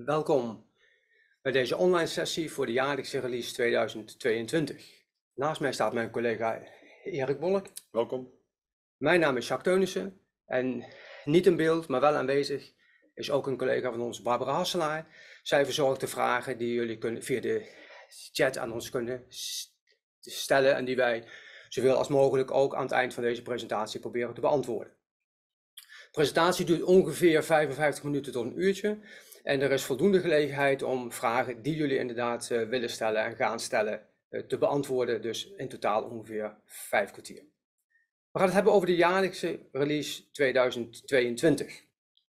Welkom bij deze online sessie voor de jaarlijkse release 2022. Naast mij staat mijn collega Erik Bolk. Welkom. Mijn naam is Jacques Teunissen en niet in beeld, maar wel aanwezig is ook een collega van ons, Barbara Hasselaar. Zij verzorgt de vragen die jullie via de chat aan ons kunnen stellen en die wij zoveel als mogelijk ook aan het eind van deze presentatie proberen te beantwoorden. De presentatie duurt ongeveer 55 minuten tot een uurtje. En er is voldoende gelegenheid om vragen die jullie inderdaad willen stellen en gaan stellen te beantwoorden. Dus in totaal ongeveer 5 kwartier. We gaan het hebben over de jaarlijkse release 2022.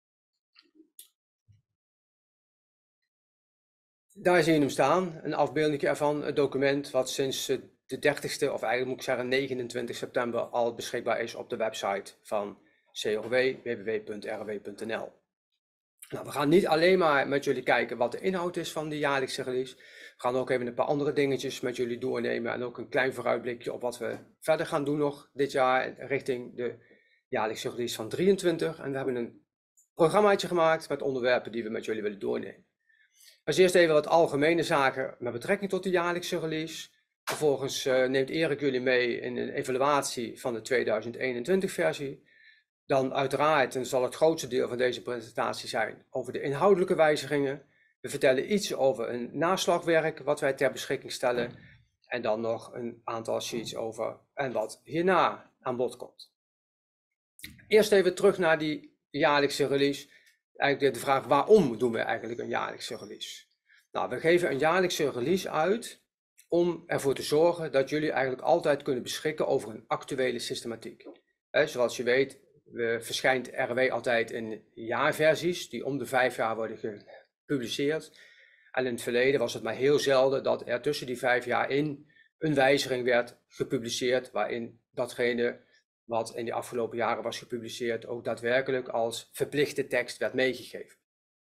Daar zie je hem staan, een afbeelding ervan, het document wat sinds de 30ste, of eigenlijk moet ik zeggen 29 september, al beschikbaar is op de website van CRW, www.rw.nl. Nou, we gaan niet alleen maar met jullie kijken wat de inhoud is van de jaarlijkse release. We gaan ook even een paar andere dingetjes met jullie doornemen en ook een klein vooruitblikje op wat we verder gaan doen nog dit jaar richting de jaarlijkse release van 23. En we hebben een programmaatje gemaakt met onderwerpen die we met jullie willen doornemen. Als eerst even wat algemene zaken met betrekking tot de jaarlijkse release. Vervolgens neemt Erik jullie mee in een evaluatie van de 2021 versie. Dan uiteraard, en zal het grootste deel van deze presentatie zijn, over de inhoudelijke wijzigingen. We vertellen iets over een naslagwerk wat wij ter beschikking stellen. En dan nog een aantal sheets over en wat hierna aan bod komt. Eerst even terug naar die jaarlijkse release. Eigenlijk de vraag, waarom doen we eigenlijk een jaarlijkse release? Nou, we geven een jaarlijkse release uit om ervoor te zorgen dat jullie eigenlijk altijd kunnen beschikken over een actuele systematiek. Zoals je weet, verschijnt RW altijd in jaarversies die om de 5 jaar worden gepubliceerd. En in het verleden was het maar heel zelden dat er tussen die 5 jaar in een wijziging werd gepubliceerd, waarin datgene wat in de afgelopen jaren was gepubliceerd ook daadwerkelijk als verplichte tekst werd meegegeven.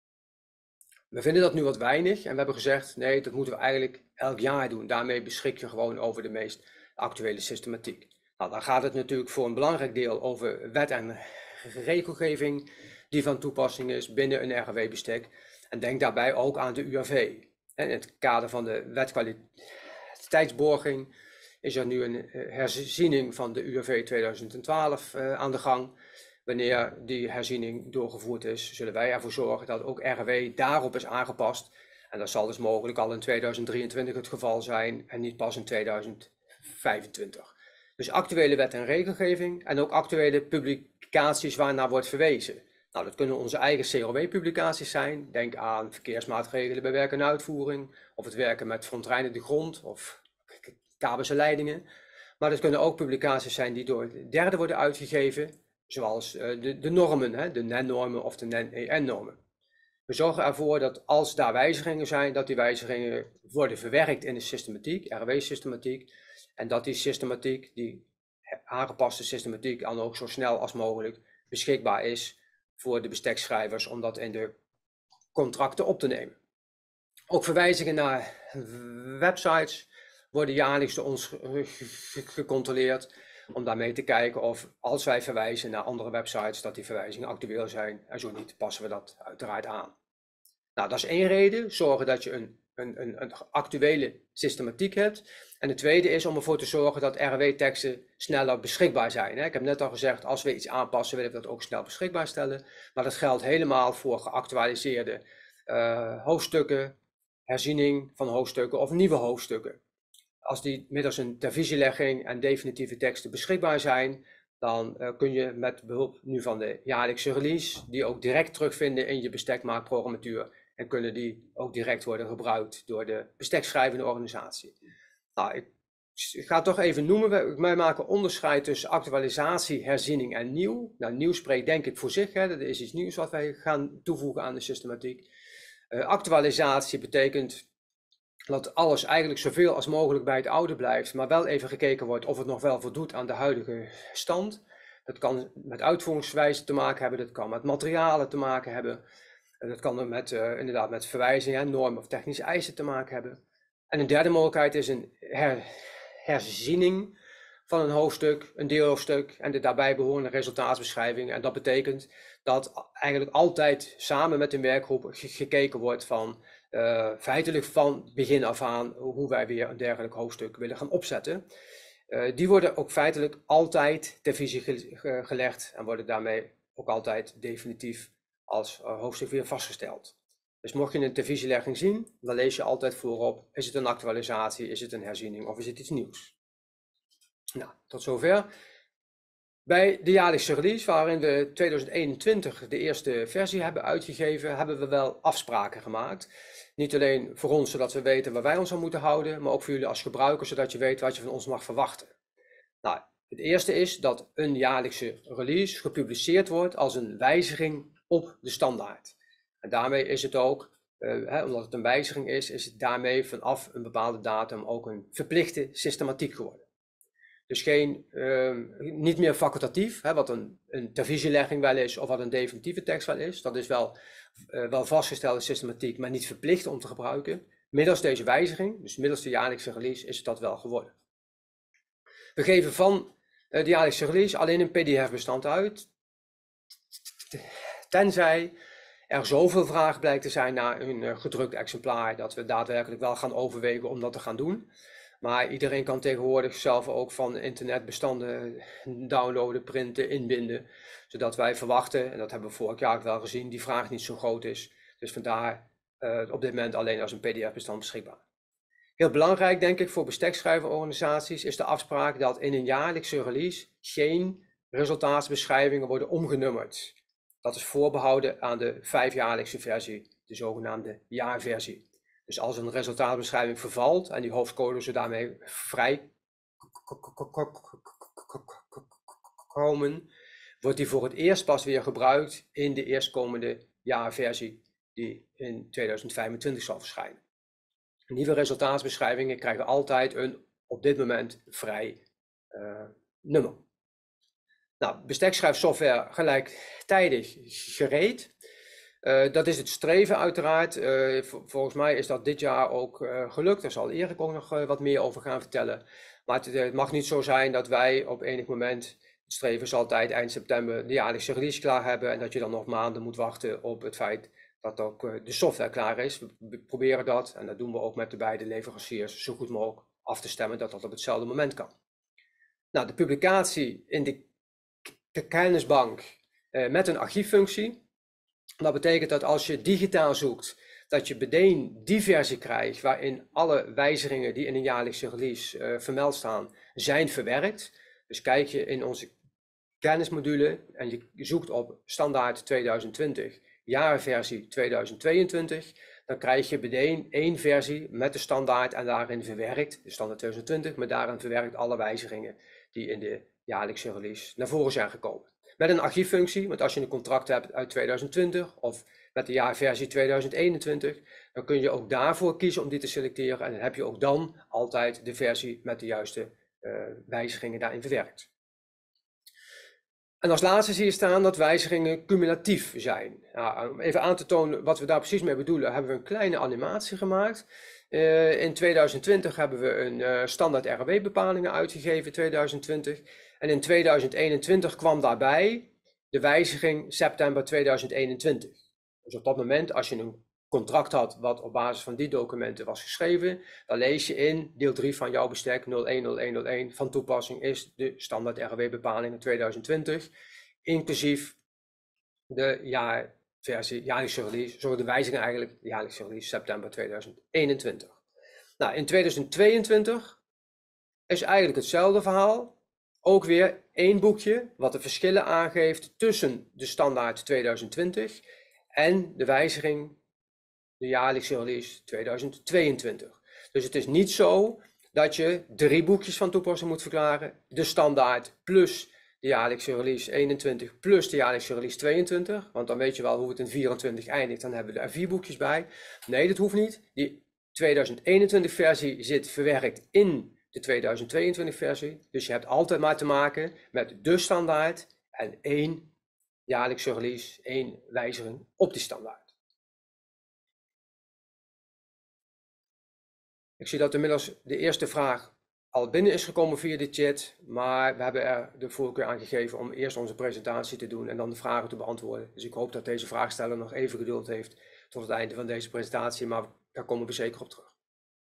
We vinden dat nu wat weinig en we hebben gezegd, nee, dat moeten we eigenlijk elk jaar doen. Daarmee beschik je gewoon over de meest actuele systematiek. Nou, dan gaat het natuurlijk voor een belangrijk deel over wet en regelgeving die van toepassing is binnen een RW-bestek. En denk daarbij ook aan de UAV. In het kader van de wetkwaliteitsborging is er nu een herziening van de UAV 2012 aan de gang. Wanneer die herziening doorgevoerd is, zullen wij ervoor zorgen dat ook RW daarop is aangepast. En dat zal dus mogelijk al in 2023 het geval zijn en niet pas in 2025. Dus actuele wet en regelgeving en ook actuele publicaties waarnaar wordt verwezen. Nou, dat kunnen onze eigen CRW-publicaties zijn. Denk aan verkeersmaatregelen bij werk en uitvoering, of het werken met verontreinigde grond of kabels en leidingen. Maar dat kunnen ook publicaties zijn die door derden worden uitgegeven, zoals de normen, de NEN-normen of de NEN-EN-normen. We zorgen ervoor dat als daar wijzigingen zijn, dat die wijzigingen worden verwerkt in de systematiek, RW-systematiek. En dat die systematiek, die aangepaste systematiek, dan ook zo snel als mogelijk beschikbaar is voor de bestekschrijvers om dat in de contracten op te nemen. Ook verwijzingen naar websites worden jaarlijks door ons gecontroleerd om daarmee te kijken of als wij verwijzen naar andere websites dat die verwijzingen actueel zijn en zo niet passen we dat uiteraard aan. Nou, dat is één reden, zorgen dat je een actuele systematiek hebt. En de tweede is om ervoor te zorgen dat RW-teksten sneller beschikbaar zijn. Ik heb net al gezegd, als we iets aanpassen, willen we dat ook snel beschikbaar stellen. Maar dat geldt helemaal voor geactualiseerde hoofdstukken, herziening van hoofdstukken of nieuwe hoofdstukken. Als die middels een tervisielegging en definitieve teksten beschikbaar zijn, dan kun je met behulp nu van de jaarlijkse release die ook direct terugvinden in je bestekmaakprogrammatuur. En kunnen die ook direct worden gebruikt door de bestekschrijvende organisatie. Nou, ik ga het toch even noemen. Wij maken onderscheid tussen actualisatie, herziening en nieuw. Nou, nieuw spreekt denk ik voor zich. Dat is iets nieuws wat wij gaan toevoegen aan de systematiek. Actualisatie betekent dat alles eigenlijk zoveel als mogelijk bij het oude blijft. Maar wel even gekeken wordt of het nog wel voldoet aan de huidige stand. Dat kan met uitvoeringswijze te maken hebben. Dat kan met materialen te maken hebben. Dat kan met, inderdaad met verwijzingen, normen of technische eisen te maken hebben. En een derde mogelijkheid is een herziening van een hoofdstuk, een deelhoofdstuk en de daarbij behorende resultaatsbeschrijving. En dat betekent dat eigenlijk altijd samen met een werkgroep gekeken wordt van feitelijk van begin af aan hoe wij weer een dergelijk hoofdstuk willen gaan opzetten. Die worden ook feitelijk altijd ter visie gelegd en worden daarmee ook altijd definitief als hoofdstuk weer vastgesteld. Dus mocht je een televisielegging zien, dan lees je altijd voorop, is het een actualisatie, is het een herziening of is het iets nieuws? Nou, tot zover. Bij de jaarlijkse release, waarin we 2021 de eerste versie hebben uitgegeven, hebben we wel afspraken gemaakt. Niet alleen voor ons, zodat we weten waar wij ons aan moeten houden, maar ook voor jullie als gebruiker, zodat je weet wat je van ons mag verwachten. Nou, het eerste is dat een jaarlijkse release gepubliceerd wordt als een wijziging op de standaard. En daarmee is het ook, omdat het een wijziging is het daarmee vanaf een bepaalde datum ook een verplichte systematiek geworden. Dus niet meer facultatief, wat een televisielegging wel is of wat een definitieve tekst wel is. Dat is wel vastgestelde systematiek, maar niet verplicht om te gebruiken. Middels deze wijziging, dus middels de jaarlijkse release, is het dat wel geworden. We geven van de jaarlijkse release alleen een PDF-bestand uit, tenzij er zoveel vraag blijkt te zijn naar een gedrukt exemplaar, dat we daadwerkelijk wel gaan overwegen om dat te gaan doen. Maar iedereen kan tegenwoordig zelf ook van internetbestanden downloaden, printen, inbinden. Zodat wij verwachten, en dat hebben we vorig jaar ook wel gezien, die vraag niet zo groot is. Dus vandaar op dit moment alleen als een PDF-bestand beschikbaar. Heel belangrijk, denk ik, voor bestekschrijverorganisaties is de afspraak dat in een jaarlijkse release geen resultaatsbeschrijvingen worden omgenummerd. Dat is voorbehouden aan de 5-jaarlijkse versie, de zogenaamde jaarversie. Dus als een resultaatbeschrijving vervalt en die hoofdcodes er daarmee vrij komen, wordt die voor het eerst pas weer gebruikt in de eerstkomende jaarversie die in 2025 zal verschijnen. Nieuwe resultaatsbeschrijvingen krijgen altijd een op dit moment vrij nummer. Nou, bestekschrijfsoftware gelijktijdig gereed. Dat is het streven uiteraard. Volgens mij is dat dit jaar ook gelukt. Daar zal Erik ook nog wat meer over gaan vertellen. Maar het mag niet zo zijn dat wij op enig moment, het streven is altijd eind september, de jaarlijkse release klaar hebben. En dat je dan nog maanden moet wachten op het feit dat ook de software klaar is. We proberen dat, en dat doen we ook met de beide leveranciers, zo goed mogelijk af te stemmen dat dat op hetzelfde moment kan. Nou, de publicatie in de kennisbank met een archieffunctie. Dat betekent dat als je digitaal zoekt, dat je meteen die versie krijgt waarin alle wijzigingen die in een jaarlijkse release vermeld staan, zijn verwerkt. Dus kijk je in onze kennismodule en je zoekt op standaard 2020, jaarversie 2022, dan krijg je meteen één versie met de standaard en daarin verwerkt, de standaard 2020, maar daarin verwerkt alle wijzigingen die in de jaarlijkse release naar voren zijn gekomen. Met een archieffunctie, want als je een contract hebt uit 2020 of met de jaarversie 2021, dan kun je ook daarvoor kiezen om die te selecteren en dan heb je ook dan altijd de versie met de juiste wijzigingen daarin verwerkt. En als laatste zie je staan dat wijzigingen cumulatief zijn. Nou, om even aan te tonen wat we daar precies mee bedoelen, hebben we een kleine animatie gemaakt. In 2020 hebben we een standaard RW-bepalingen uitgegeven, 2020. En in 2021 kwam daarbij de wijziging september 2021. Dus op dat moment, als je een contract had wat op basis van die documenten was geschreven, dan lees je in deel 3 van jouw bestek 010101 van toepassing is de standaard RW-bepalingen 2020, inclusief de jaarlijkse release, zo de wijziging eigenlijk, de jaarlijkse release september 2021. Nou, in 2022 is eigenlijk hetzelfde verhaal. Ook weer één boekje wat de verschillen aangeeft tussen de standaard 2020 en de wijziging, de jaarlijkse release 2022. Dus het is niet zo dat je 3 boekjes van toepassing moet verklaren, de standaard plus de jaarlijkse release 21 plus de jaarlijkse release 22, want dan weet je wel hoe het in 24 eindigt, dan hebben we er 4 boekjes bij. Nee, dat hoeft niet. Die 2021 versie zit verwerkt in de 2022 versie, dus je hebt altijd maar te maken met de standaard en 1 jaarlijkse release, 1 wijziging op die standaard. Ik zie dat inmiddels de eerste vraag al binnen is gekomen via de chat, maar we hebben er de voorkeur aan gegeven om eerst onze presentatie te doen en dan de vragen te beantwoorden. Dus ik hoop dat deze vraagsteller nog even geduld heeft tot het einde van deze presentatie, maar daar komen we zeker op terug.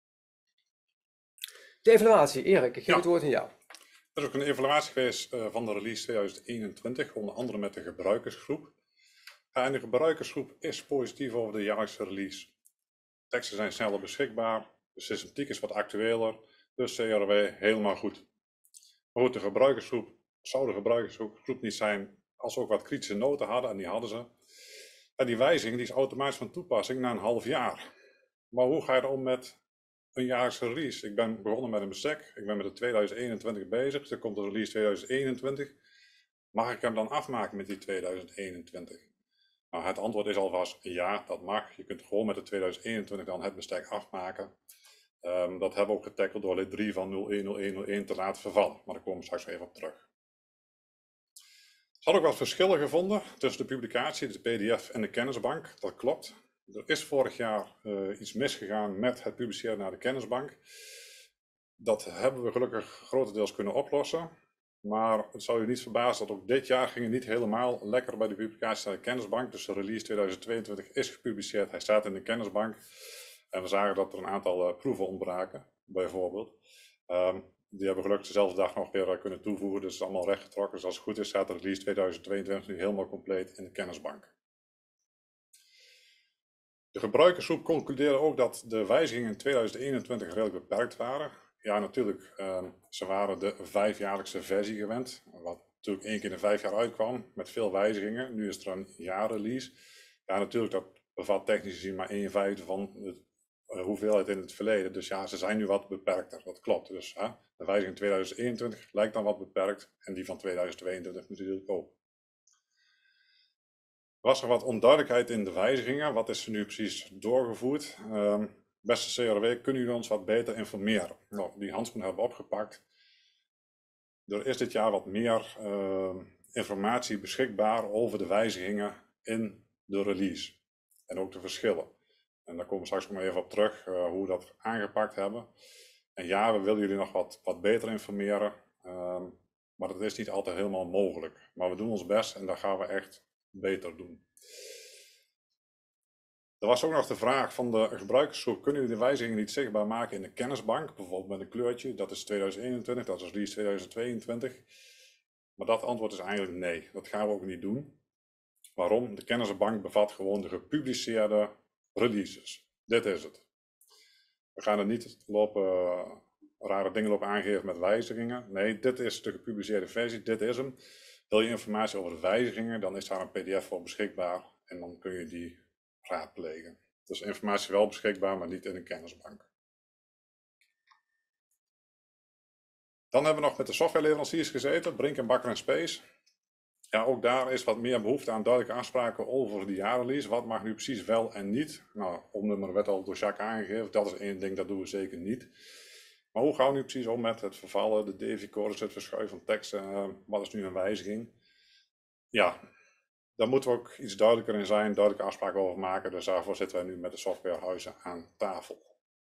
De evaluatie, Erik, ik geef het woord aan jou. Er is ook een evaluatie geweest van de release 2021, onder andere met de gebruikersgroep. En de gebruikersgroep is positief over de jaarlijkse release. Teksten zijn sneller beschikbaar, de systematiek is wat actueler, dus CRW helemaal goed. Maar goed, de gebruikersgroep zou de gebruikersgroep niet zijn als ze ook wat kritische noten hadden, en die hadden ze. En die wijziging die is automatisch van toepassing na een half jaar. Maar hoe ga je om met een jaarlijkse release? Ik ben begonnen met een bestek, ik ben met de 2021 bezig, dus er komt de release 2021. Mag ik hem dan afmaken met die 2021? Nou, het antwoord is alvast ja, dat mag. Je kunt gewoon met de 2021 dan het bestek afmaken. Dat hebben we ook getackeld door lid 3 van 010101 te laten vervallen, maar daar komen we straks even op terug. Er had ook wat verschillen gevonden tussen de publicatie, de PDF en de kennisbank. Dat klopt. Er is vorig jaar iets misgegaan met het publiceren naar de kennisbank. Dat hebben we gelukkig grotendeels kunnen oplossen. Maar het zou je niet verbazen dat ook dit jaar ging het niet helemaal lekker bij de publicatie naar de kennisbank. Dus de release 2022 is gepubliceerd, hij staat in de kennisbank. En we zagen dat er een aantal proeven ontbraken, bijvoorbeeld. Die hebben gelukkig dezelfde dag nog weer kunnen toevoegen, dus het is allemaal rechtgetrokken. Dus als het goed is staat de release 2022 nu helemaal compleet in de kennisbank. De gebruikersgroep concludeerde ook dat de wijzigingen in 2021 redelijk beperkt waren. Ja, natuurlijk, ze waren de 5-jaarlijkse versie gewend, wat natuurlijk 1 keer in 5 jaar uitkwam, met veel wijzigingen. Nu is er een jaarrelease. Ja, natuurlijk, dat bevat technisch gezien maar 1/5 van de hoeveelheid in het verleden. Dus ja, ze zijn nu wat beperkter, dat klopt. Dus de wijziging in 2021 lijkt dan wat beperkt en die van 2022 natuurlijk ook. Was er wat onduidelijkheid in de wijzigingen? Wat is er nu precies doorgevoerd? Beste CRW, kunnen jullie ons wat beter informeren? Nou, die handschoen hebben we opgepakt. Er is dit jaar wat meer informatie beschikbaar over de wijzigingen in de release. En ook de verschillen. En daar komen we straks nog maar even op terug, hoe we dat aangepakt hebben. En ja, we willen jullie nog wat beter informeren. Maar dat is niet altijd helemaal mogelijk. Maar we doen ons best en dat gaan we echt beter doen. Er was ook nog de vraag van de gebruikersgroep, kunnen jullie de wijzigingen niet zichtbaar maken in de kennisbank, bijvoorbeeld met een kleurtje, dat is 2021, dat is release 2022. Maar dat antwoord is eigenlijk nee, dat gaan we ook niet doen. Waarom? De kennisbank bevat gewoon de gepubliceerde releases. Dit is het. We gaan er niet rare dingen lopen aangeven met wijzigingen. Nee, dit is de gepubliceerde versie, dit is hem. Wil je informatie over de wijzigingen, dan is daar een PDF voor beschikbaar en dan kun je die raadplegen. Dus informatie wel beschikbaar, maar niet in een kennisbank. Dan hebben we nog met de softwareleveranciers gezeten, Brink en Bakker en Space. Ja, ook daar is wat meer behoefte aan duidelijke afspraken over de jaarrelease. Wat mag nu precies wel en niet? Nou, omnummer werd al door Jacques aangegeven. Dat is één ding, dat doen we zeker niet. Maar hoe gaan we nu precies om met het vervallen, de DV-codes, het verschuiven van teksten? Wat is nu een wijziging? Ja, daar moeten we ook iets duidelijker in zijn, duidelijke afspraken over maken. Dus daarvoor zitten wij nu met de softwarehuizen aan tafel.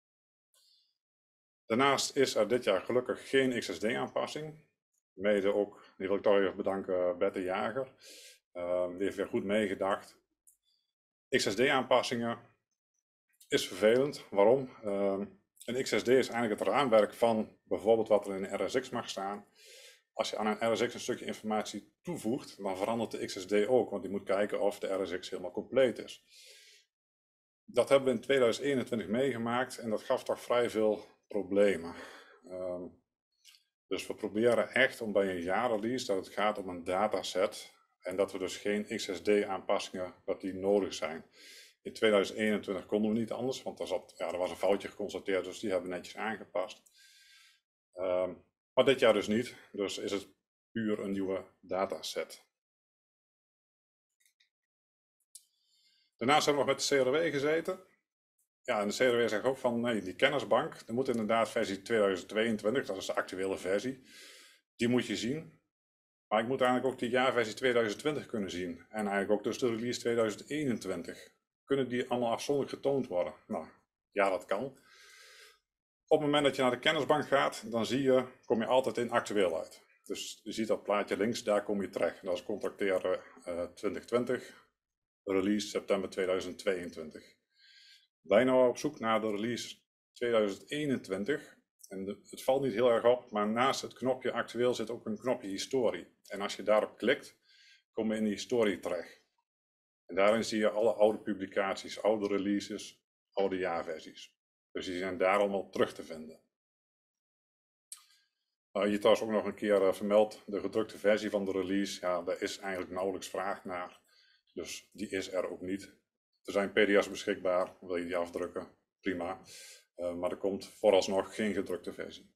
Daarnaast is er dit jaar gelukkig geen XSD-aanpassing. Mede ook, die wil ik toch even bedanken, Bette Jager. Die heeft weer goed meegedacht. XSD-aanpassingen is vervelend. Waarom? Een XSD is eigenlijk het raamwerk van bijvoorbeeld wat er in een RSX mag staan. Als je aan een RSX een stukje informatie toevoegt, dan verandert de XSD ook, want die moet kijken of de RSX helemaal compleet is. Dat hebben we in 2021 meegemaakt en dat gaf toch vrij veel problemen. Dus we proberen echt om bij een jaarrelease dat het gaat om een dataset en dat we dus geen XSD-aanpassingen dat die nodig zijn. In 2021 konden we niet anders, want er was een foutje geconstateerd, dus die hebben we netjes aangepast. Maar dit jaar dus niet, dus is het puur een nieuwe dataset. Daarnaast hebben we nog met de CRW gezeten. Ja, en de CRW zegt ook van nee, die kennisbank, er moet inderdaad versie 2022, dat is de actuele versie, die moet je zien. Maar ik moet eigenlijk ook die jaarversie 2020 kunnen zien. En eigenlijk ook dus de release 2021. Kunnen die allemaal afzonderlijk getoond worden? Nou, ja, dat kan. Op het moment dat je naar de kennisbank gaat, dan kom je altijd in actueel uit. Dus je ziet dat plaatje links, daar kom je terecht. Dat is contracteren 2020, release september 2022. Wij nou op zoek naar de release 2021. En het valt niet heel erg op, maar naast het knopje actueel zit ook een knopje historie. En als je daarop klikt, kom je in de historie terecht. En daarin zie je alle oude publicaties, oude releases, oude jaarversies. Dus die zijn daar allemaal terug te vinden. Hier trouwens ook nog een keer vermeld, de gedrukte versie van de release, ja, daar is eigenlijk nauwelijks vraag naar. Dus die is er ook niet. Er zijn pdf's beschikbaar, wil je die afdrukken, prima. Maar er komt vooralsnog geen gedrukte versie.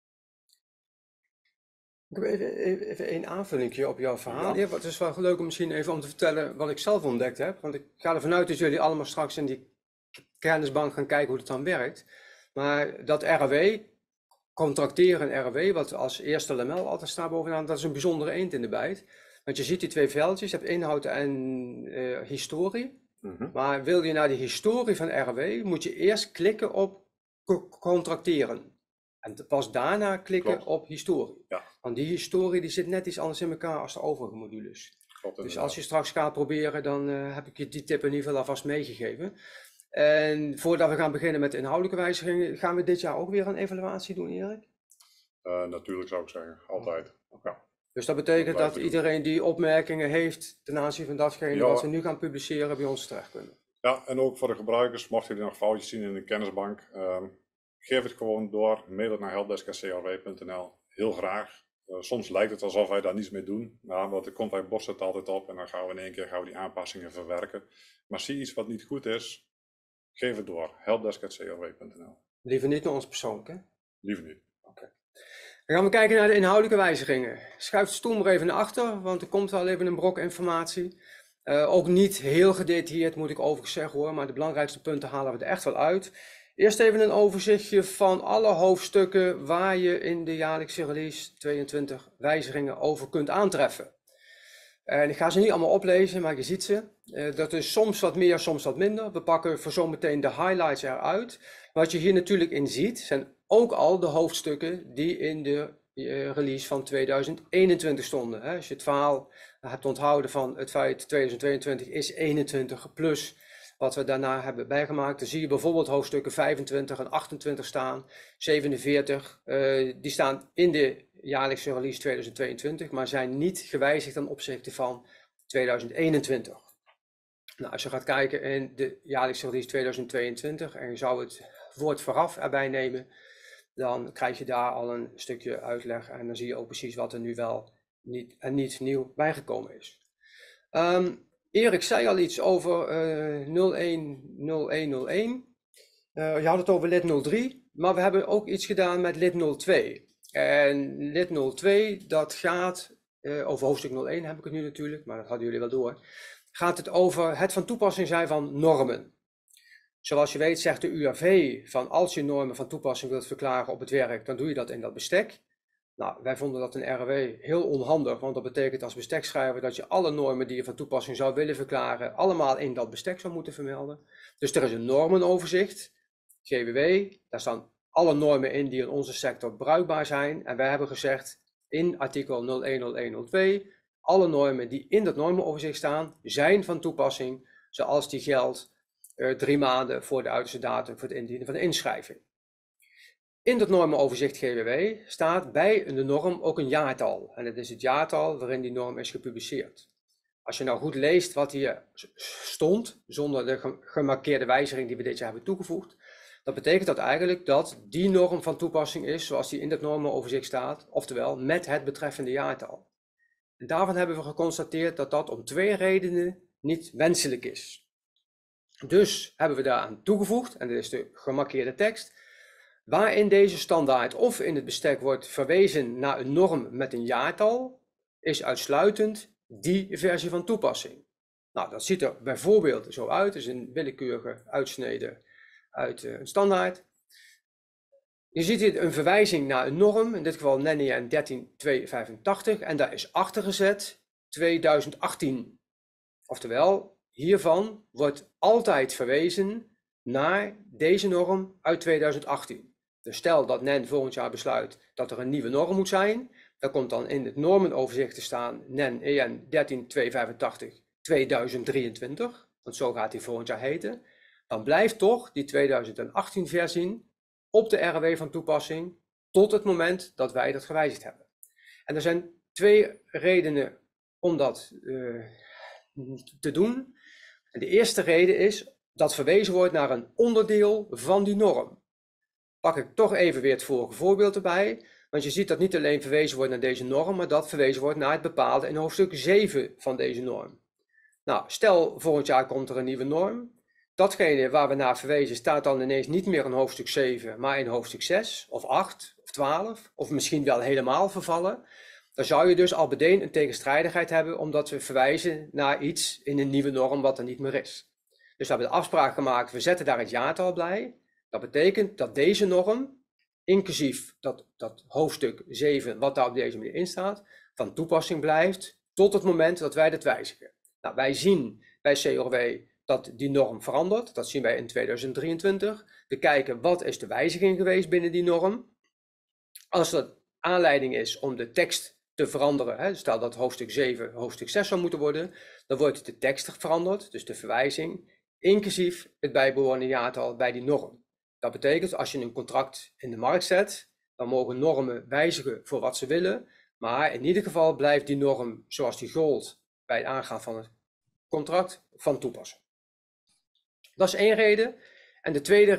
Ik heb even een aanvulling op jouw verhaal. Ja. Het is wel leuk om misschien even om te vertellen wat ik zelf ontdekt heb. Want ik ga ervan uit dat jullie allemaal straks in die kennisbank gaan kijken hoe het dan werkt. Maar dat RW, contracteren RW, wat als eerste LML altijd staat bovenaan, dat is een bijzondere eend in de bijt. Want je ziet die twee veldjes, je hebt inhoud en historie. Maar wil je naar de historie van RW, moet je eerst klikken op contracteren. En pas daarna klikken op historie. Ja. Want die historie die zit net iets anders in elkaar als de overige modules. Klopt, dus als je straks gaat proberen, dan heb ik je die tip in ieder geval alvast meegegeven. En voordat we gaan beginnen met de inhoudelijke wijzigingen, gaan we dit jaar ook weer een evaluatie doen, Erik? Natuurlijk zou ik zeggen, altijd. Ja. Dus dat betekent dat iedereen die opmerkingen heeft ten aanzien van datgene wat we nu gaan publiceren bij ons terecht kunnen. Ja, en ook voor de gebruikers, mochten jullie nog foutjes zien in de kennisbank, geef het gewoon door, mail het naar helpdesk@crw.nl, heel graag. Soms lijkt het alsof wij daar niets mee doen, maar dat komt bij Bos het altijd op en dan gaan we in één keer die aanpassingen verwerken. Maar zie iets wat niet goed is, geef het door, helpdesk@crw.nl. Liever niet naar ons persoonlijk, hè? Liever niet. Oké. Dan gaan we kijken naar de inhoudelijke wijzigingen. Schuif de stoel maar even naar achter, want er komt wel even een brok informatie. Ook niet heel gedetailleerd moet ik overigens zeggen hoor, maar de belangrijkste punten halen we er echt wel uit. Eerst even een overzichtje van alle hoofdstukken waar je in de jaarlijkse release 22 wijzigingen over kunt aantreffen. En ik ga ze niet allemaal oplezen, maar je ziet ze. Dat is soms wat meer, soms wat minder. We pakken voor zometeen de highlights eruit. Wat je hier natuurlijk in ziet, zijn ook al de hoofdstukken die in de release van 2021 stonden. Als je het verhaal hebt onthouden van het feit 2022 is 21 plus wat we daarna hebben bijgemaakt, dan zie je bijvoorbeeld hoofdstukken 25 en 28 staan, 47, die staan in de jaarlijkse release 2022, maar zijn niet gewijzigd ten opzichte van 2021. Nou, als je gaat kijken in de jaarlijkse release 2022 en je zou het woord vooraf erbij nemen, dan krijg je daar al een stukje uitleg en dan zie je ook precies wat er nu wel niet nieuw bijgekomen is. Erik zei al iets over 010101. Je had het over lid 03, maar we hebben ook iets gedaan met lid 02. En lid 02, dat gaat, over hoofdstuk 01 heb ik het nu natuurlijk, maar dat hadden jullie wel door. Gaat het over het van toepassing zijn van normen. Zoals je weet zegt de UAV van als je normen van toepassing wilt verklaren op het werk, dan doe je dat in dat bestek. Nou, wij vonden dat een RW heel onhandig, want dat betekent als bestekschrijver dat je alle normen die je van toepassing zou willen verklaren, allemaal in dat bestek zou moeten vermelden. Dus er is een normenoverzicht, GWW, daar staan alle normen in die in onze sector bruikbaar zijn. En wij hebben gezegd in artikel 010102, alle normen die in dat normenoverzicht staan, zijn van toepassing, zoals die geldt 3 maanden voor de uiterste datum voor het indienen van de inschrijving. In dat normenoverzicht GWW staat bij de norm ook een jaartal. En dat is het jaartal waarin die norm is gepubliceerd. Als je nou goed leest wat hier stond, zonder de gemarkeerde wijziging die we dit jaar hebben toegevoegd, dan betekent dat eigenlijk dat die norm van toepassing is zoals die in dat normenoverzicht staat, oftewel met het betreffende jaartal. En daarvan hebben we geconstateerd dat dat om 2 redenen niet wenselijk is. Dus hebben we daaraan toegevoegd, en dit is de gemarkeerde tekst, waarin deze standaard of in het bestek wordt verwezen naar een norm met een jaartal, is uitsluitend die versie van toepassing. Nou, dat ziet er bijvoorbeeld zo uit, is een willekeurige uitsnede uit een standaard. Je ziet hier een verwijzing naar een norm, in dit geval NEN 13285, en daar is achtergezet 2018. Oftewel, hiervan wordt altijd verwezen naar deze norm uit 2018. Dus stel dat NEN volgend jaar besluit dat er een nieuwe norm moet zijn, dan komt dan in het normenoverzicht te staan NEN EN 13285 2023, want zo gaat die volgend jaar heten. Dan blijft toch die 2018 versie op de RW van toepassing tot het moment dat wij dat gewijzigd hebben. En er zijn 2 redenen om dat te doen. En de eerste reden is dat verwezen wordt naar een onderdeel van die norm. Pak ik toch even weer het vorige voorbeeld erbij, want je ziet dat niet alleen verwezen wordt naar deze norm, maar dat verwezen wordt naar het bepaalde in hoofdstuk 7 van deze norm. Nou, stel volgend jaar komt er een nieuwe norm. Datgene waar we naar verwezen staat dan ineens niet meer in hoofdstuk 7, maar in hoofdstuk 6 of 8 of 12, of misschien wel helemaal vervallen. Dan zou je dus al meteen een tegenstrijdigheid hebben, omdat we verwijzen naar iets in een nieuwe norm wat er niet meer is. Dus we hebben de afspraak gemaakt, we zetten daar het jaartal bij. Dat betekent dat deze norm, inclusief dat hoofdstuk 7, wat daar op deze manier in staat, van toepassing blijft tot het moment dat wij dat wijzigen. Nou, wij zien bij CRW dat die norm verandert. Dat zien wij in 2023. We kijken wat is de wijziging geweest binnen die norm. Als dat aanleiding is om de tekst te veranderen, stel dat hoofdstuk 7 hoofdstuk 6 zou moeten worden, dan wordt de tekst veranderd, dus de verwijzing, inclusief het bijbehorende jaartal bij die norm. Dat betekent, als je een contract in de markt zet, dan mogen normen wijzigen voor wat ze willen, maar in ieder geval blijft die norm zoals die gold bij het aangaan van het contract van toepassing. Dat is 1 reden. En de tweede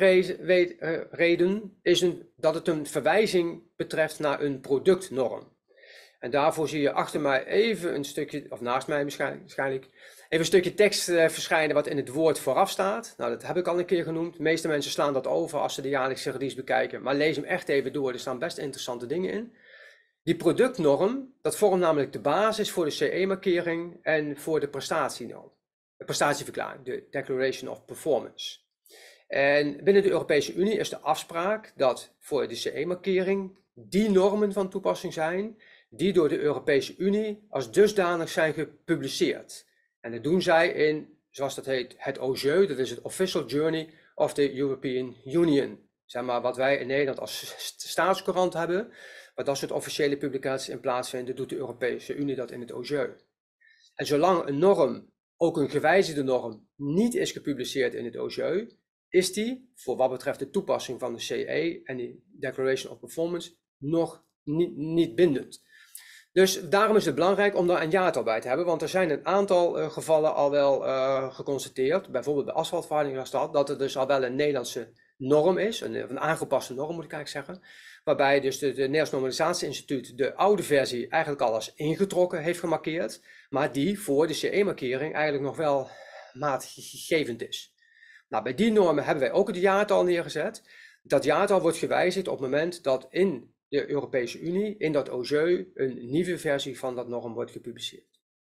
reden is dat het een verwijzing betreft naar een productnorm. En daarvoor zie je achter mij even een stukje, of naast mij waarschijnlijk, even een stukje tekst verschijnen wat in het woord vooraf staat. Nou, dat heb ik al een keer genoemd. De meeste mensen slaan dat over als ze de jaarlijkse release bekijken, maar lees hem echt even door. Er staan best interessante dingen in. Die productnorm, dat vormt namelijk de basis voor de CE-markering en voor de prestatienorm. De prestatieverklaring, de Declaration of Performance. En binnen de Europese Unie is de afspraak dat voor de CE-markering die normen van toepassing zijn die door de Europese Unie als dusdanig zijn gepubliceerd. En dat doen zij in, zoals dat heet, het OJEU, dat is het Official Journey of the European Union. Zeg maar wat wij in Nederland als staatscourant hebben, maar dat soort officiële publicaties in plaatsvinden, doet de Europese Unie dat in het OJEU. En zolang een norm, ook een gewijzigde norm, niet is gepubliceerd in het OJEU, is die, voor wat betreft de toepassing van de CE en die Declaration of Performance, nog niet bindend. Dus daarom is het belangrijk om daar een jaartal bij te hebben, want er zijn een aantal gevallen al wel geconstateerd, bijvoorbeeld bij asfaltverharding was dat er dus al wel een Nederlandse norm is, een aangepaste norm moet ik eigenlijk zeggen, waarbij dus het Nederlands Normalisatie Instituut de oude versie eigenlijk al als ingetrokken heeft gemarkeerd, maar die voor de CE-markering eigenlijk nog wel maatgevend is. Nou, bij die normen hebben wij ook het jaartal neergezet. Dat jaartal wordt gewijzigd op het moment dat in de Europese Unie, in dat OJEU, een nieuwe versie van dat norm wordt gepubliceerd.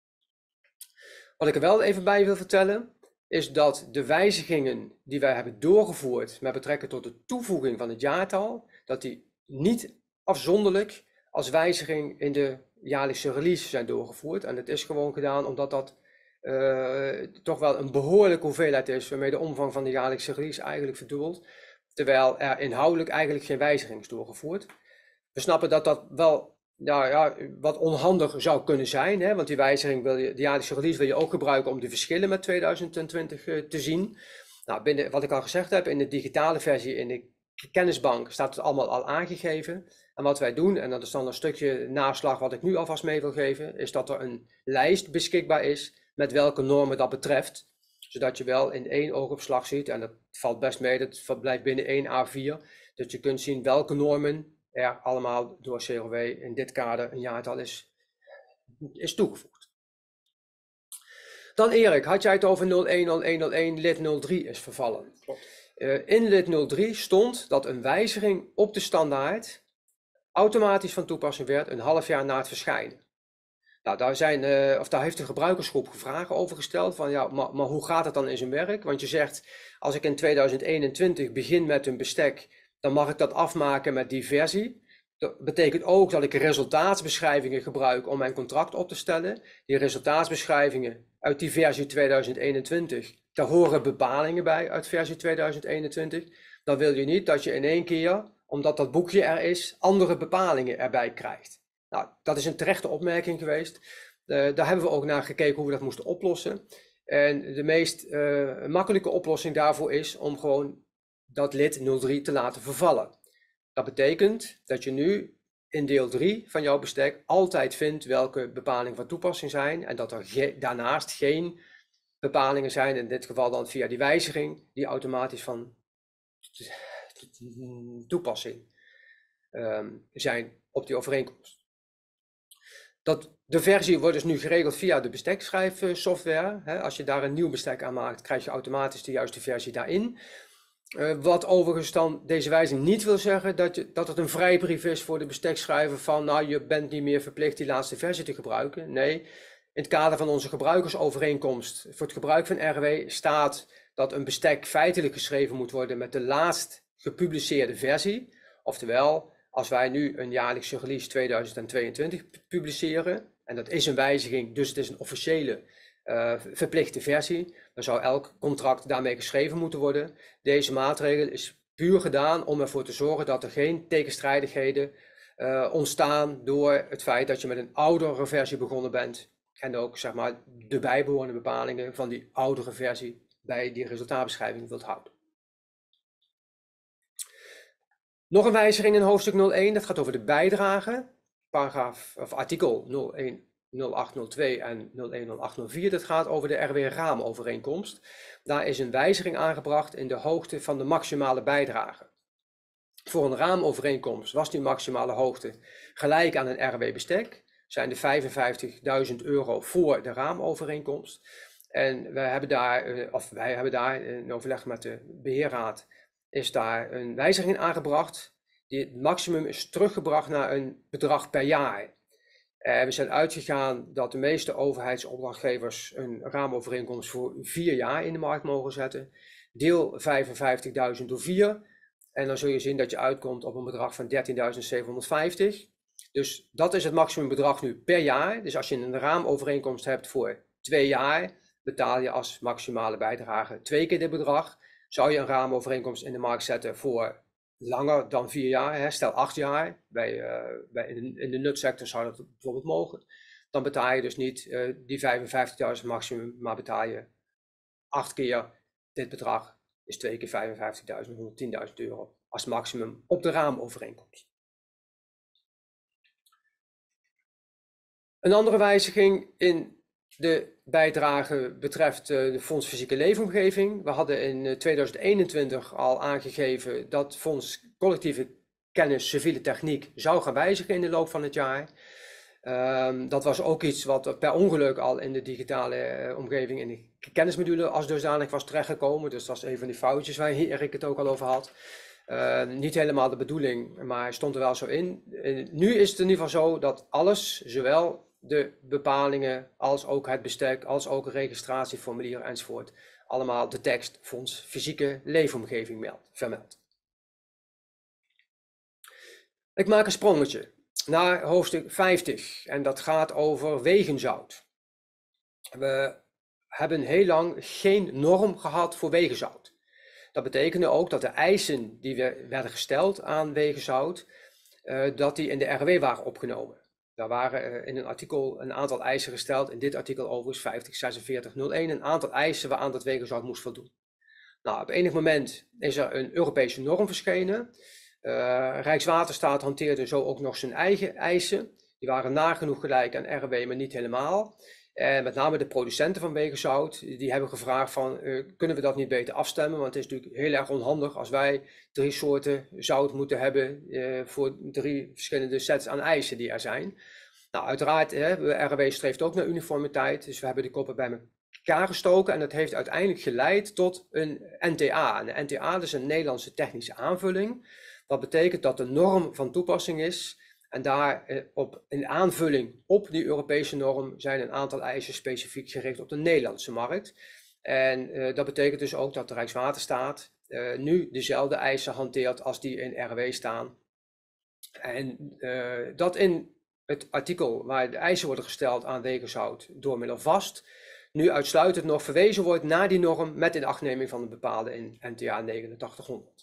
Wat ik er wel even bij wil vertellen, is dat de wijzigingen die wij hebben doorgevoerd met betrekking tot de toevoeging van het jaartal, dat die niet afzonderlijk als wijziging in de jaarlijkse release zijn doorgevoerd. En het is gewoon gedaan omdat dat toch wel een behoorlijke hoeveelheid is, waarmee de omvang van de jaarlijkse release eigenlijk verdubbelt, terwijl er inhoudelijk eigenlijk geen wijziging is doorgevoerd. We snappen dat dat wel wat onhandig zou kunnen zijn, hè? Want die wijziging, de jaarlijkse release wil je ook gebruiken om de verschillen met 2020 te zien. Nou, binnen wat ik al gezegd heb, in de digitale versie in de kennisbank staat het allemaal al aangegeven. En wat wij doen, en dat is dan een stukje naslag wat ik nu alvast mee wil geven, is dat er een lijst beschikbaar is met welke normen dat betreft. Zodat je wel in 1 oogopslag ziet, en dat valt best mee, dat blijft binnen 1 A4. Dat je kunt zien welke normen er allemaal door CRW in dit kader een jaartal is toegevoegd. Dan Erik, had jij het over 010101 lid 03 is vervallen. Klopt. In lid 03 stond dat een wijziging op de standaard automatisch van toepassing werd een half jaar na het verschijnen. Nou, daar heeft de gebruikersgroep vragen over gesteld van ja, maar hoe gaat het dan in zijn werk? Want je zegt, als ik in 2021 begin met een bestek, dan mag ik dat afmaken met die versie. Dat betekent ook dat ik resultaatsbeschrijvingen gebruik om mijn contract op te stellen. Die resultaatsbeschrijvingen uit die versie 2021, daar horen bepalingen bij uit versie 2021. Dan wil je niet dat je in één keer omdat dat boekje er is, andere bepalingen erbij krijgt. Nou, dat is een terechte opmerking geweest. Daar hebben we ook naar gekeken hoe we dat moesten oplossen. En de meest makkelijke oplossing daarvoor is om gewoon dat lid 03 te laten vervallen. Dat betekent dat je nu in deel 3 van jouw bestek altijd vindt welke bepalingen van toepassing zijn en dat er daarnaast geen bepalingen zijn, in dit geval dan via die wijziging, die automatisch van toepassing zijn op die overeenkomst. De versie wordt dus nu geregeld via de bestekschrijfsoftware. Als je daar een nieuw bestek aan maakt, krijg je automatisch de juiste versie daarin. Wat overigens dan deze wijziging niet wil zeggen dat het een vrijbrief is voor de bestekschrijver van nou, je bent niet meer verplicht die laatste versie te gebruiken. Nee, in het kader van onze gebruikersovereenkomst voor het gebruik van RW staat dat een bestek feitelijk geschreven moet worden met de laatst gepubliceerde versie. Oftewel, als wij nu een jaarlijkse release 2022 publiceren, en dat is een wijziging, dus het is een officiële verplichte versie, dan zou elk contract daarmee geschreven moeten worden. Deze maatregel is puur gedaan om ervoor te zorgen dat er geen tegenstrijdigheden ontstaan door het feit dat je met een oudere versie begonnen bent en ook zeg maar de bijbehorende bepalingen van die oudere versie bij die resultaatbeschrijving wilt houden. Nog een wijziging in hoofdstuk 01, dat gaat over de bijdrage. Artikel 0802 en 010804, dat gaat over de RW-raamovereenkomst. Daar is een wijziging aangebracht in de hoogte van de maximale bijdrage. Voor een raamovereenkomst was die maximale hoogte gelijk aan een RW-bestek. Zijn de €55.000 voor de raamovereenkomst. En wij hebben daar in overleg met de beheerraad is daar een wijziging aangebracht. Het maximum is teruggebracht naar een bedrag per jaar. We zijn uitgegaan dat de meeste overheidsopdrachtgevers een raamovereenkomst voor 4 jaar in de markt mogen zetten. Deel 55.000 door 4. En dan zul je zien dat je uitkomt op een bedrag van 13.750. Dus dat is het maximumbedrag nu per jaar. Dus als je een raamovereenkomst hebt voor 2 jaar, betaal je als maximale bijdrage 2 keer dit bedrag. Zou je een raamovereenkomst in de markt zetten voor langer dan 4 jaar, stel 8 jaar, in de nutsector zou dat bijvoorbeeld mogen, dan betaal je dus niet die 55.000 maximum, maar betaal je 8 keer dit bedrag, is 2 keer 55.000, €110.000 als maximum op de raamovereenkomst. Een andere wijziging in de bijdrage betreft de Fonds Fysieke Leefomgeving. We hadden in 2021 al aangegeven dat Fonds Collectieve Kennis Civiele Techniek zou gaan wijzigen in de loop van het jaar. Dat was ook iets wat per ongeluk al in de digitale omgeving in de kennismodule als dusdanig was terechtgekomen. Dus dat is een van die foutjes waar Erik het ook al over had. Niet helemaal de bedoeling, maar stond er wel zo in. Nu is het in ieder geval zo dat alles, zowel de bepalingen als ook het bestek, als ook een registratieformulier enzovoort, allemaal de tekst Fonds Fysieke Leefomgeving vermeldt. Ik maak een sprongetje naar hoofdstuk 50 en dat gaat over wegenzout. We hebben heel lang geen norm gehad voor wegenzout. Dat betekende ook dat de eisen die werden gesteld aan wegenzout, dat die in de RW waren opgenomen. Daar waren in een artikel een aantal eisen gesteld, in dit artikel overigens 504601, een aantal eisen waaraan dat wegenzout moest voldoen. Nou, op enig moment is er een Europese norm verschenen. Rijkswaterstaat hanteerde zo ook nog zijn eigen eisen. Die waren nagenoeg gelijk aan RW, maar niet helemaal. En met name de producenten van wegenzout, die hebben gevraagd van, kunnen we dat niet beter afstemmen? Want het is natuurlijk heel erg onhandig als wij 3 soorten zout moeten hebben voor 3 verschillende sets aan eisen die er zijn. Nou, uiteraard, RW streeft ook naar uniformiteit, dus we hebben de koppen bij elkaar gestoken en dat heeft uiteindelijk geleid tot een NTA. En de NTA is een Nederlandse technische aanvulling. Dat betekent dat de norm van toepassing is. En daar in aanvulling op die Europese norm zijn een aantal eisen specifiek gericht op de Nederlandse markt. En dat betekent dus ook dat de Rijkswaterstaat nu dezelfde eisen hanteert als die in RW staan. En dat in het artikel waar de eisen worden gesteld aan wegenzout door middel vast, nu uitsluitend nog verwezen wordt naar die norm met inachtneming van een bepaalde in NTA 8900.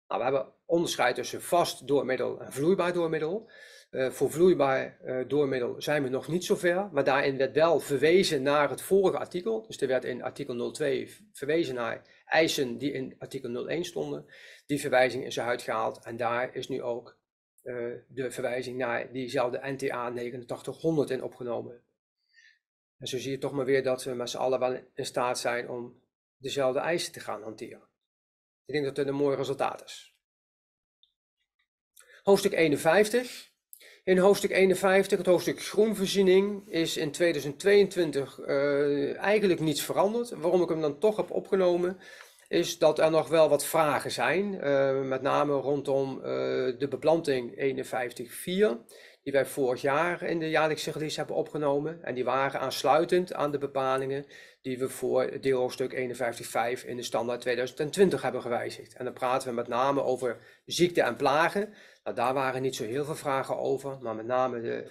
Nou, we hebben onderscheid tussen vast doormiddel en vloeibaar doormiddel. Voor vloeibaar doormiddel zijn we nog niet zo ver, maar daarin werd wel verwezen naar het vorige artikel. Dus er werd in artikel 02 verwezen naar eisen die in artikel 01 stonden. Die verwijzing is eruit gehaald en daar is nu ook de verwijzing naar diezelfde NTA 8900 in opgenomen. En zo zie je toch maar weer dat we met z'n allen wel in staat zijn om dezelfde eisen te gaan hanteren. Ik denk dat het een mooi resultaat is. Hoofdstuk 51. In hoofdstuk 51, het hoofdstuk groenvoorziening, is in 2022 eigenlijk niets veranderd. Waarom ik hem dan toch heb opgenomen, is dat er nog wel wat vragen zijn. Met name rondom de beplanting 51.4, die wij vorig jaar in de jaarlijkse release hebben opgenomen. En die waren aansluitend aan de bepalingen die we voor deelhoofdstuk 51.5 in de standaard 2020 hebben gewijzigd. En dan praten we met name over ziekte en plagen. Nou, daar waren niet zo heel veel vragen over, maar met name de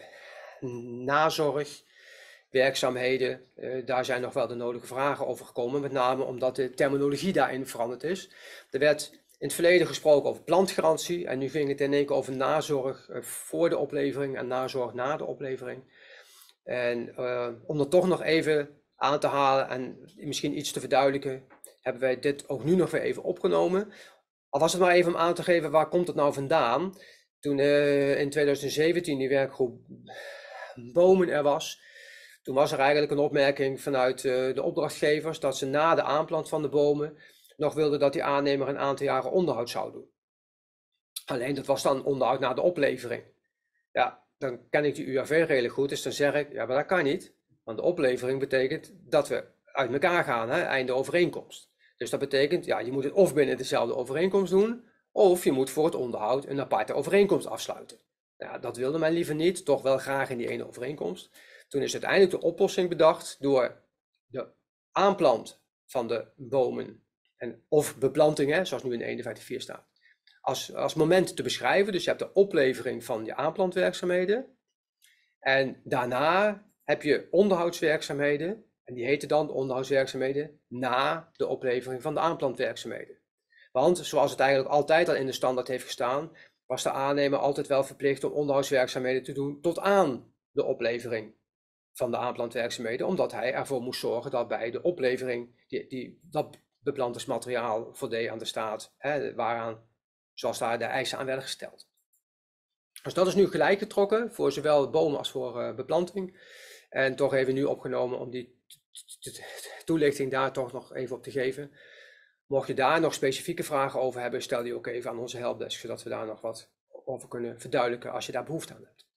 nazorgwerkzaamheden, daar zijn nog wel de nodige vragen over gekomen, met name omdat de terminologie daarin veranderd is. Er werd in het verleden gesproken over plantgarantie en nu ging het in één keer over nazorg voor de oplevering en nazorg na de oplevering. En om dat toch nog even aan te halen en misschien iets te verduidelijken, hebben wij dit ook nu nog weer even opgenomen. Al was het maar even om aan te geven, waar komt het nou vandaan? Toen in 2017 die werkgroep bomen er was, toen was er eigenlijk een opmerking vanuit de opdrachtgevers dat ze na de aanplant van de bomen nog wilden dat die aannemer een aantal jaren onderhoud zou doen. Alleen dat was dan onderhoud na de oplevering. Ja, dan ken ik de UAV redelijk goed, dus dan zeg ik, ja, maar dat kan niet. Want de oplevering betekent dat we uit elkaar gaan, hè, einde overeenkomst. Dus dat betekent, ja, je moet het of binnen dezelfde overeenkomst doen, of je moet voor het onderhoud een aparte overeenkomst afsluiten. Ja, dat wilde men liever niet, toch wel graag in die ene overeenkomst. Toen is uiteindelijk de oplossing bedacht door de aanplant van de bomen, of beplantingen, zoals nu in 51.4 staat, als moment te beschrijven. Dus je hebt de oplevering van je aanplantwerkzaamheden. En daarna heb je onderhoudswerkzaamheden. En die heten dan onderhoudswerkzaamheden na de oplevering van de aanplantwerkzaamheden. Want zoals het eigenlijk altijd al in de standaard heeft gestaan, was de aannemer altijd wel verplicht om onderhoudswerkzaamheden te doen tot aan de oplevering van de aanplantwerkzaamheden. Omdat hij ervoor moest zorgen dat bij de oplevering dat beplantingsmateriaal voldeed aan de staat, waaraan, zoals daar de eisen aan werden gesteld. Dus dat is nu gelijk getrokken voor zowel bomen als voor beplanting. En toch even nu opgenomen om die toelichting daar toch nog even op te geven. Mocht je daar nog specifieke vragen over hebben, stel die ook even aan onze helpdesk, zodat we daar nog wat over kunnen verduidelijken als je daar behoefte aan hebt.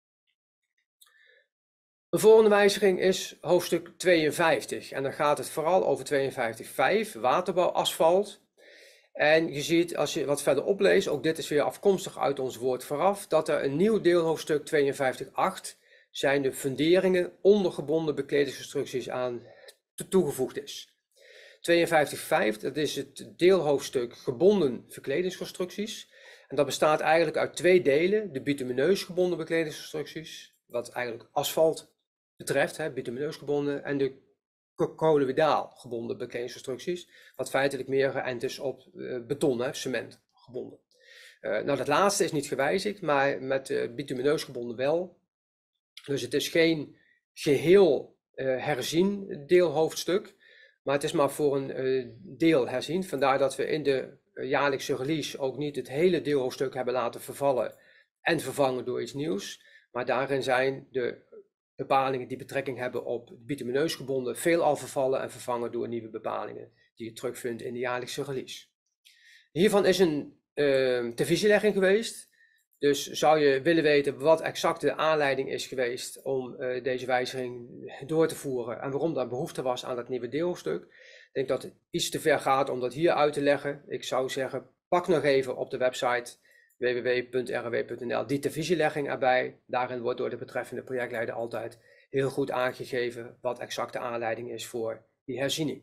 De volgende wijziging is hoofdstuk 52 en dan gaat het vooral over 52.5, waterbouwasfalt. En je ziet, als je wat verder opleest, ook dit is weer afkomstig uit ons woord vooraf, dat er een nieuw deelhoofdstuk 52.8 zijn de funderingen ondergebonden bekledingsconstructies aan toegevoegd is. 52.5, dat is het deelhoofdstuk gebonden verkledingsconstructies. En dat bestaat eigenlijk uit twee delen, de bitumineus gebonden bekledingsconstructies, wat eigenlijk asfalt betreft, bitumineus gebonden, en de colloïdaal gebonden bekledingsconstructies, wat feitelijk meer geënt is op beton, cement gebonden. Nou, dat laatste is niet gewijzigd, maar met bitumineus gebonden wel. Dus het is geen geheel herzien deelhoofdstuk, maar het is maar voor een deel herzien. Vandaar dat we in de jaarlijkse release ook niet het hele deelhoofdstuk hebben laten vervallen en vervangen door iets nieuws. Maar daarin zijn de bepalingen die betrekking hebben op bitumineus gebonden veelal vervallen en vervangen door nieuwe bepalingen die je terugvindt in de jaarlijkse release. Hiervan is een televisielegging geweest. Dus zou je willen weten wat exact de aanleiding is geweest om deze wijziging door te voeren en waarom daar behoefte was aan dat nieuwe deelhoofdstuk. Ik denk dat het iets te ver gaat om dat hier uit te leggen. Ik zou zeggen, pak nog even op de website www.rw.nl die televisielegging erbij. Daarin wordt door de betreffende projectleider altijd heel goed aangegeven wat exact de aanleiding is voor die herziening.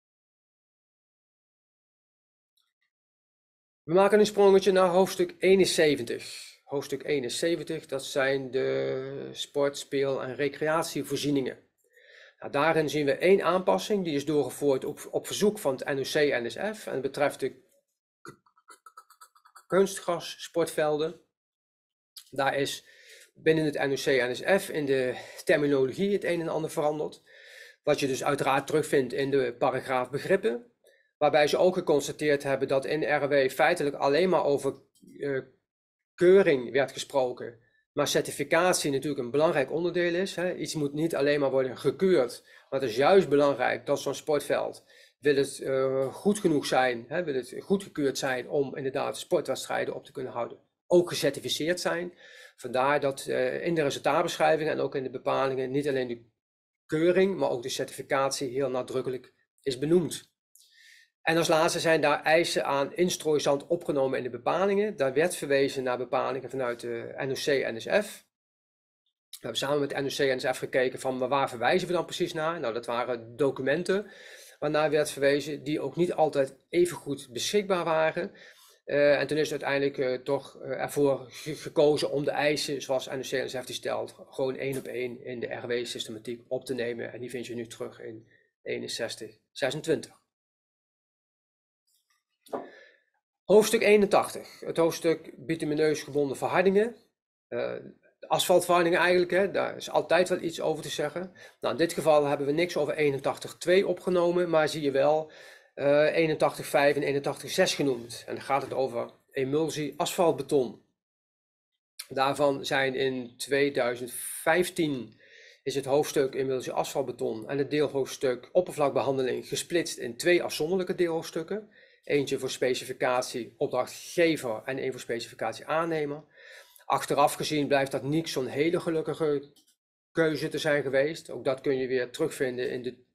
We maken een sprongetje naar hoofdstuk 71. Hoofdstuk 71, dat zijn de sport-, speel- en recreatievoorzieningen. Nou, daarin zien we één aanpassing, die is doorgevoerd op verzoek van het NOC-NSF en betreft de kunstgras-sportvelden. Daar is binnen het NOC-NSF in de terminologie het een en ander veranderd. Wat je dus uiteraard terugvindt in de paragraaf begrippen. Waarbij ze ook geconstateerd hebben dat in RW feitelijk alleen maar over keuring werd gesproken. Maar certificatie natuurlijk een belangrijk onderdeel is. Hè. Iets moet niet alleen maar worden gekeurd. Maar het is juist belangrijk dat zo'n sportveld, wil het goed genoeg zijn, hè, wil het goedgekeurd zijn om inderdaad sportwedstrijden op te kunnen houden, ook gecertificeerd zijn. Vandaar dat in de resultaatbeschrijvingen en ook in de bepalingen niet alleen de keuring, maar ook de certificatie heel nadrukkelijk is benoemd. En als laatste zijn daar eisen aan instrooizand opgenomen in de bepalingen. Daar werd verwezen naar bepalingen vanuit de NOC-NSF. We hebben samen met NOC-NSF gekeken van waar verwijzen we dan precies naar. Nou, dat waren documenten waarnaar werd verwezen die ook niet altijd even goed beschikbaar waren. En toen is uiteindelijk toch ervoor gekozen om de eisen zoals NOC-NSF die stelt, gewoon 1 op 1 in de RW-systematiek op te nemen. En die vind je nu terug in 6126. Hoofdstuk 81, het hoofdstuk bitumineus gebonden verhardingen. Asfaltverhardingen eigenlijk, hè, daar is altijd wel iets over te zeggen. Nou, in dit geval hebben we niks over 81.2 opgenomen, maar zie je wel 81.5 en 81.6 genoemd. En dan gaat het over emulsie asfaltbeton. Daarvan zijn in 2015 is het hoofdstuk emulsie asfaltbeton en het deelhoofdstuk oppervlakbehandeling gesplitst in 2 afzonderlijke deelhoofdstukken. Eentje voor specificatie opdrachtgever en één voor specificatie aannemer. Achteraf gezien blijft dat niet zo'n hele gelukkige keuze te zijn geweest. Ook dat kun je weer terugvinden in de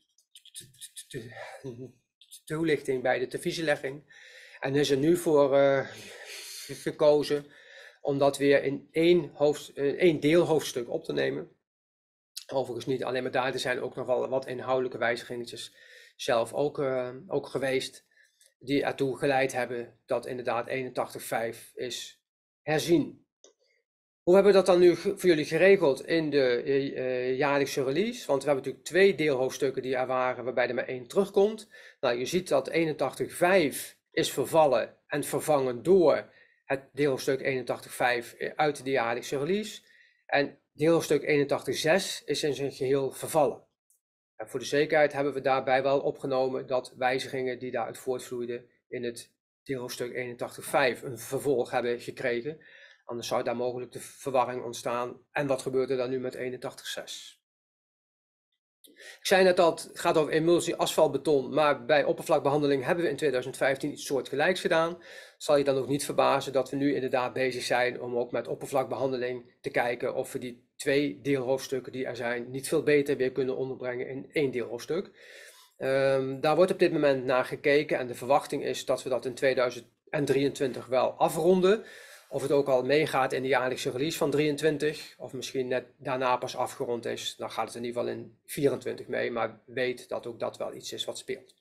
toelichting bij de divisielegging. En is er nu voor gekozen om dat weer in één deelhoofdstuk op te nemen. Overigens niet alleen maar daar, er zijn ook nog wel wat inhoudelijke wijzigingetjes zelf ook geweest, die ertoe geleid hebben dat inderdaad 81.5 is herzien. Hoe hebben we dat dan nu voor jullie geregeld in de jaarlijkse release? Want we hebben natuurlijk 2 deelhoofdstukken die er waren, waarbij er maar 1 terugkomt. Nou, je ziet dat 81.5 is vervallen en vervangen door het deelhoofdstuk 81.5 uit de jaarlijkse release. En deelhoofdstuk 81.6 is in zijn geheel vervallen. En voor de zekerheid hebben we daarbij wel opgenomen dat wijzigingen die daaruit voortvloeiden in het deelhoofdstuk 81.5 een vervolg hebben gekregen. Anders zou daar mogelijk de verwarring ontstaan. En wat gebeurt er dan nu met 81.6? Ik zei net dat het gaat over emulsie asfaltbeton, maar bij oppervlakbehandeling hebben we in 2015 iets soortgelijks gedaan. Zal je dan ook niet verbazen dat we nu inderdaad bezig zijn om ook met oppervlakbehandeling te kijken of we die 2 deelhoofdstukken die er zijn niet veel beter weer kunnen onderbrengen in 1 deelhoofdstuk. Daar wordt op dit moment naar gekeken en de verwachting is dat we dat in 2023 wel afronden. Of het ook al meegaat in de jaarlijkse release van 23, of misschien net daarna pas afgerond is, dan gaat het in ieder geval in 24 mee, maar weet dat ook dat wel iets is wat speelt.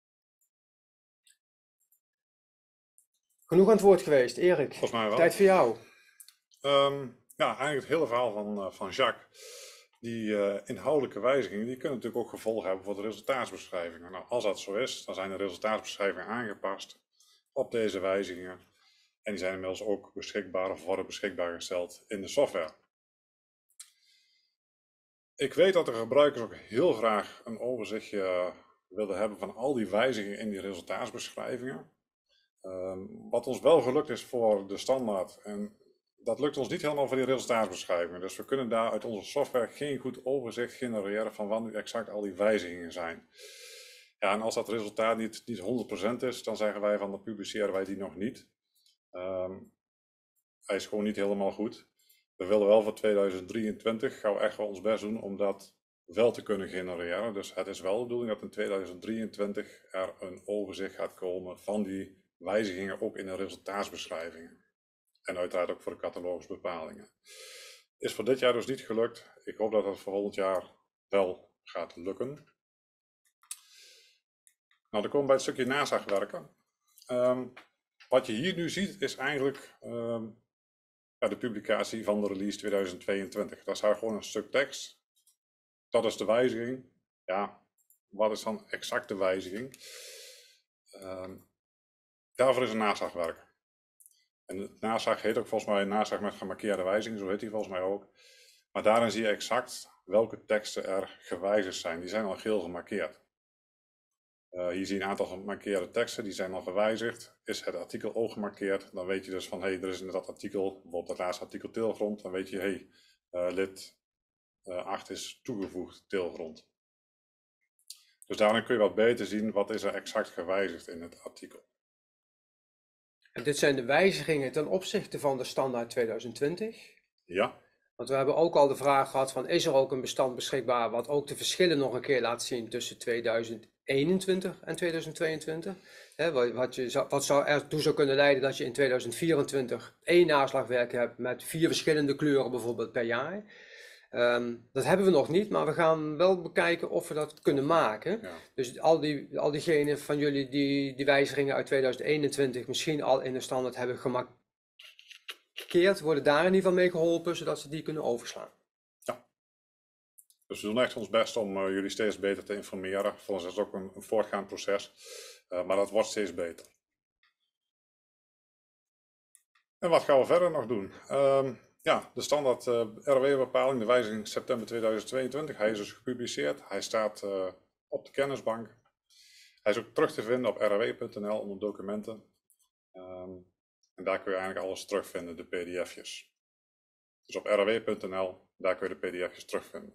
Genoeg aan het woord geweest, Erik. Volgens mij wel. Tijd voor jou. Ja, eigenlijk het hele verhaal van Jacques. Die inhoudelijke wijzigingen, die kunnen natuurlijk ook gevolgen hebben voor de resultaatsbeschrijvingen. Nou, als dat zo is, dan zijn de resultaatsbeschrijvingen aangepast op deze wijzigingen. En die zijn inmiddels ook beschikbaar of worden beschikbaar gesteld in de software. Ik weet dat de gebruikers ook heel graag een overzichtje willen hebben van al die wijzigingen in die resultaatsbeschrijvingen. Wat ons wel gelukt is voor de standaard, en dat lukt ons niet helemaal voor die resultaatsbeschrijvingen. Dus we kunnen daar uit onze software geen goed overzicht genereren van wat nu exact al die wijzigingen zijn. Ja, en als dat resultaat niet 100% is, dan zeggen wij van dan publiceren wij die nog niet. Hij is gewoon niet helemaal goed. We willen wel voor 2023 gaan we echt wel ons best doen om dat wel te kunnen genereren. Dus het is wel de bedoeling dat in 2023 er een overzicht gaat komen van die wijzigingen ook in de resultaatsbeschrijvingen. En uiteraard ook voor de catalogusbepalingen. Is voor dit jaar dus niet gelukt. Ik hoop dat het voor volgend jaar wel gaat lukken. Nou, dan komen we bij het stukje naslagwerken. Wat je hier nu ziet is eigenlijk de publicatie van de release 2022. Dat is gewoon een stuk tekst. Dat is de wijziging. Ja, wat is dan exact de wijziging? Daarvoor is een naslagwerk. En het naslag heet ook volgens mij naslag met gemarkeerde wijzigingen, zo heet die volgens mij ook. Maar daarin zie je exact welke teksten er gewijzigd zijn. Die zijn al geel gemarkeerd. Hier zie je een aantal gemarkeerde teksten, die zijn al gewijzigd. Is het artikel ook gemarkeerd, dan weet je dus van, er is in dat artikel, bijvoorbeeld het laatste artikel teelgrond, dan weet je, lid 8 is toegevoegd teelgrond. Dus daarin kun je wat beter zien wat is er exact gewijzigd in het artikel. En dit zijn de wijzigingen ten opzichte van de standaard 2020. Ja. Want we hebben ook al de vraag gehad van, is er ook een bestand beschikbaar wat ook de verschillen nog een keer laat zien tussen 2021 en 2022? Wat zou ertoe zou kunnen leiden dat je in 2024 één naslagwerk hebt met 4 verschillende kleuren bijvoorbeeld per jaar. Dat hebben we nog niet, maar we gaan wel bekijken of we dat kunnen maken. Ja. Dus al diegenen van jullie die wijzigingen uit 2021 misschien al in de standaard hebben gemarkeerd, worden daar in ieder geval mee geholpen, zodat ze die kunnen overslaan. Ja. Dus we doen echt ons best om jullie steeds beter te informeren. Voor ons is het ook een voortgaand proces, maar dat wordt steeds beter. En wat gaan we verder nog doen? Ja, de standaard RW-bepaling, de wijziging september 2022. Hij is dus gepubliceerd. Hij staat op de kennisbank. Hij is ook terug te vinden op rw.nl onder documenten. En daar kun je eigenlijk alles terugvinden, de pdf'jes. Dus op rw.nl, daar kun je de pdf'jes terugvinden.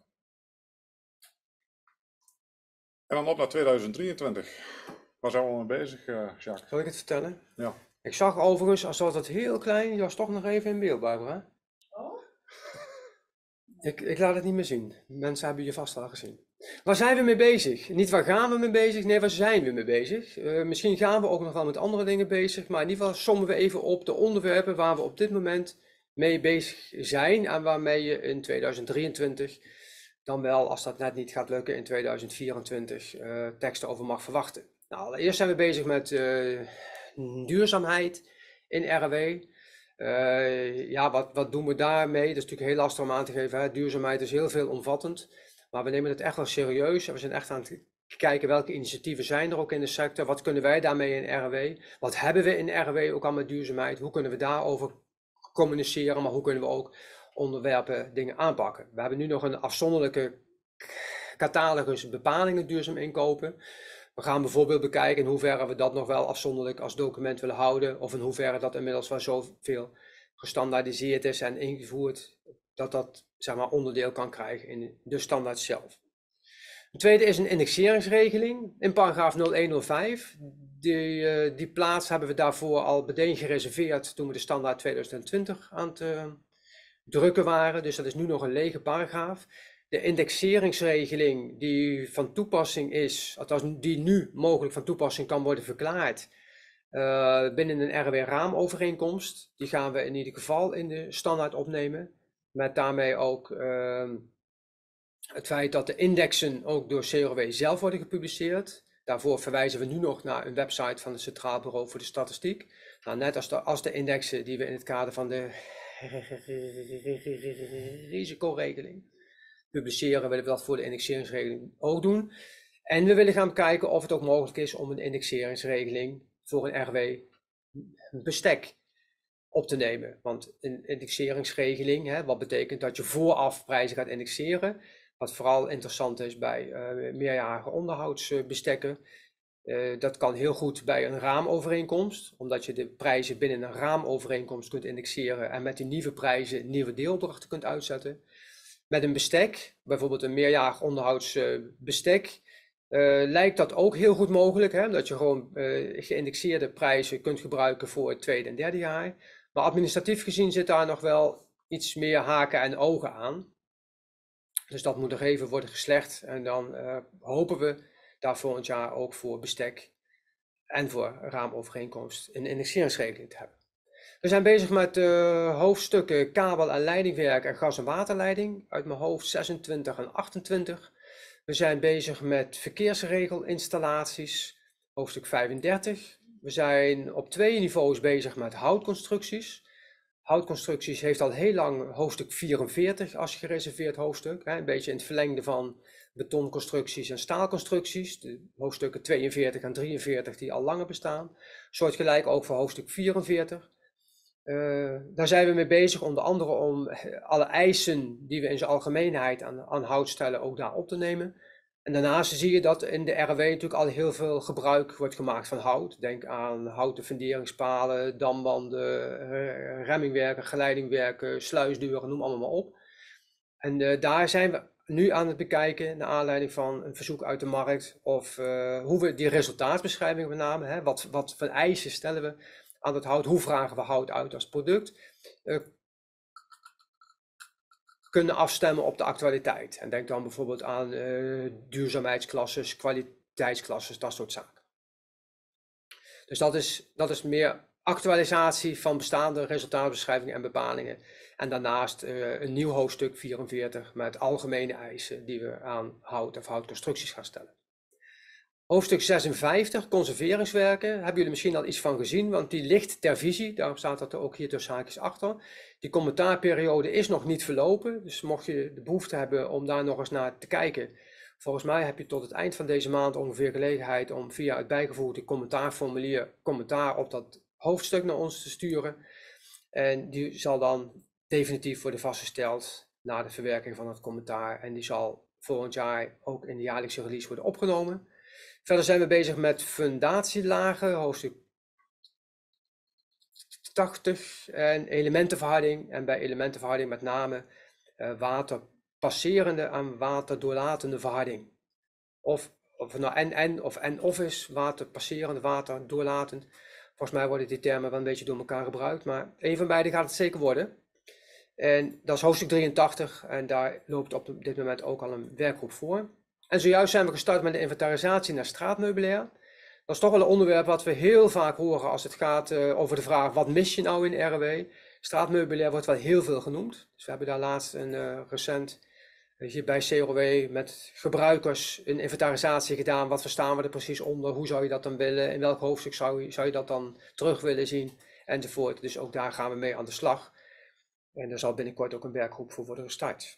En dan op naar 2023. Waar zijn we mee bezig, Jacques? Zal ik het vertellen? Ja. Ik zag overigens, als was het heel klein, je was toch nog even in beeld, Barbara. Oh? Ik laat het niet meer zien. Mensen hebben je vast al gezien. Waar zijn we mee bezig? Niet waar gaan we mee bezig, nee, waar zijn we mee bezig? Misschien gaan we ook nog wel met andere dingen bezig, maar in ieder geval sommen we even op de onderwerpen waar we op dit moment mee bezig zijn en waarmee je in 2023, dan wel als dat net niet gaat lukken in 2024, teksten over mag verwachten. Nou, allereerst zijn we bezig met duurzaamheid in RW. Ja, wat doen we daarmee? Dat is natuurlijk heel lastig om aan te geven. Hè? Duurzaamheid is heel veelomvattend, maar we nemen het echt wel serieus. En we zijn echt aan het kijken welke initiatieven zijn er ook in de sector. Wat kunnen wij daarmee in RW? Wat hebben we in RW ook al met duurzaamheid? Hoe kunnen we daarover communiceren? Maar hoe kunnen we ook onderwerpen, dingen aanpakken? We hebben nu nog een afzonderlijke catalogus bepalingen duurzaam inkopen. We gaan bijvoorbeeld bekijken in hoeverre we dat nog wel afzonderlijk als document willen houden, of in hoeverre dat inmiddels wel zoveel gestandaardiseerd is en ingevoerd, dat dat zeg maar onderdeel kan krijgen in de standaard zelf. Een tweede is een indexeringsregeling in paragraaf 0105. Die plaats hebben we daarvoor al meteen gereserveerd toen we de standaard 2020 aan het drukken waren, dus dat is nu nog een lege paragraaf. De indexeringsregeling die van toepassing is, althans die nu mogelijk van toepassing kan worden verklaard binnen een RW-raamovereenkomst, die gaan we in ieder geval in de standaard opnemen. Met daarmee ook het feit dat de indexen ook door CRW zelf worden gepubliceerd. Daarvoor verwijzen we nu nog naar een website van het Centraal Bureau voor de Statistiek. Nou, net als de indexen die we in het kader van de risicoregeling publiceren, willen we dat voor de indexeringsregeling ook doen. En we willen gaan kijken of het ook mogelijk is om een indexeringsregeling voor een RW-bestek op te nemen. Want een indexeringsregeling, wat betekent dat je vooraf prijzen gaat indexeren. Wat vooral interessant is bij meerjarige onderhoudsbestekken. Dat kan heel goed bij een raamovereenkomst, omdat je de prijzen binnen een raamovereenkomst kunt indexeren en met die nieuwe prijzen nieuwe deelopdrachten kunt uitzetten. Met een bestek, bijvoorbeeld een meerjarig onderhoudsbestek, lijkt dat ook heel goed mogelijk. Hè? Dat je gewoon geïndexeerde prijzen kunt gebruiken voor het tweede en derde jaar. Maar administratief gezien zit daar nog wel iets meer haken en ogen aan. Dus dat moet nog even worden geslecht. En dan hopen we daar volgend jaar ook voor bestek en voor raamovereenkomst een indexeringsregeling te hebben. We zijn bezig met hoofdstukken kabel- en leidingwerk en gas- en waterleiding. Uit mijn hoofd 26 en 28. We zijn bezig met verkeersregelinstallaties, hoofdstuk 35. We zijn op 2 niveaus bezig met houtconstructies. Houtconstructies heeft al heel lang hoofdstuk 44 als gereserveerd hoofdstuk. Een beetje in het verlengde van betonconstructies en staalconstructies. De hoofdstukken 42 en 43 die al langer bestaan. Soortgelijk ook voor hoofdstuk 44. Daar zijn we mee bezig, onder andere om alle eisen die we in zijn algemeenheid aan hout stellen ook daar op te nemen. En daarnaast zie je dat in de RW natuurlijk al heel veel gebruik wordt gemaakt van hout. Denk aan houten funderingspalen, dambanden, remmingwerken, geleidingwerken, sluisdeuren, noem allemaal maar op. En daar zijn we nu aan het bekijken, naar aanleiding van een verzoek uit de markt, of hoe we die resultaatbeschrijving met name, hè, wat voor eisen stellen we aan het hout, hoe vragen we hout uit als product, kunnen afstemmen op de actualiteit. En denk dan bijvoorbeeld aan duurzaamheidsklasses, kwaliteitsklasses, dat soort zaken. Dus dat is meer actualisatie van bestaande resultaatbeschrijvingen en bepalingen. En daarnaast een nieuw hoofdstuk 44 met algemene eisen die we aan hout of houtconstructies gaan stellen. Hoofdstuk 56, conserveringswerken, hebben jullie misschien al iets van gezien, want die ligt ter visie, daarom staat dat er ook hier tussen haakjes achter. Die commentaarperiode is nog niet verlopen, dus mocht je de behoefte hebben om daar nog eens naar te kijken, volgens mij heb je tot het eind van deze maand ongeveer gelegenheid om via het bijgevoegde commentaarformulier commentaar op dat hoofdstuk naar ons te sturen. En die zal dan definitief worden vastgesteld na de verwerking van het commentaar en die zal volgend jaar ook in de jaarlijkse release worden opgenomen. Verder zijn we bezig met fundatielagen, hoofdstuk 80 en elementenverharding. En bij elementenverharding met name waterpasserende en waterdoorlatende verharding. Of nou en/of is waterpasserende, waterdoorlatend. Volgens mij worden die termen wel een beetje door elkaar gebruikt, maar een van beide gaat het zeker worden. En dat is hoofdstuk 83 en daar loopt op dit moment ook al een werkgroep voor. En zojuist zijn we gestart met de inventarisatie naar straatmeubilair. Dat is toch wel een onderwerp wat we heel vaak horen als het gaat over de vraag: wat mis je nou in RW? Straatmeubilair wordt wel heel veel genoemd. Dus we hebben daar laatst recent hier bij CROW met gebruikers een inventarisatie gedaan. Wat verstaan we er precies onder? Hoe zou je dat dan willen? In welk hoofdstuk zou je dat dan terug willen zien? Enzovoort. Dus ook daar gaan we mee aan de slag. En er zal binnenkort ook een werkgroep voor worden gestart.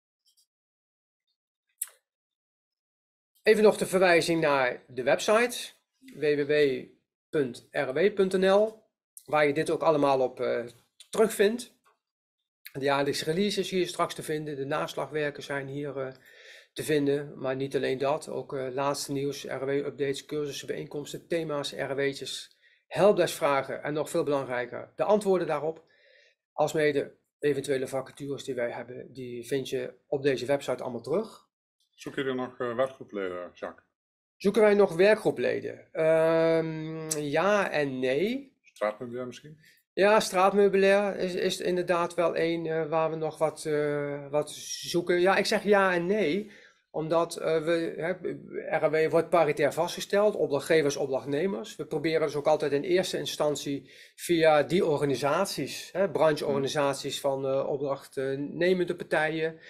Even nog de verwijzing naar de website www.rw.nl, waar je dit ook allemaal op terugvindt. De jaarlijkse release is hier straks te vinden, de naslagwerken zijn hier te vinden, maar niet alleen dat, ook laatste nieuws, RW-updates, cursussen, bijeenkomsten, thema's, RW'tjes, helpdeskvragen en nog veel belangrijker, de antwoorden daarop, alsmede eventuele vacatures die wij hebben, die vind je op deze website allemaal terug. Zoeken jullie nog werkgroepleden, Jacques? Zoeken wij nog werkgroepleden? Ja en nee. Straatmeubilair misschien? Ja, straatmeubilair is inderdaad wel een waar we nog wat zoeken. Ja, ik zeg ja en nee, omdat RW wordt paritair vastgesteld, opdrachtgevers, opdrachtnemers. We proberen dus ook altijd in eerste instantie via die organisaties, brancheorganisaties van opdrachtnemende partijen,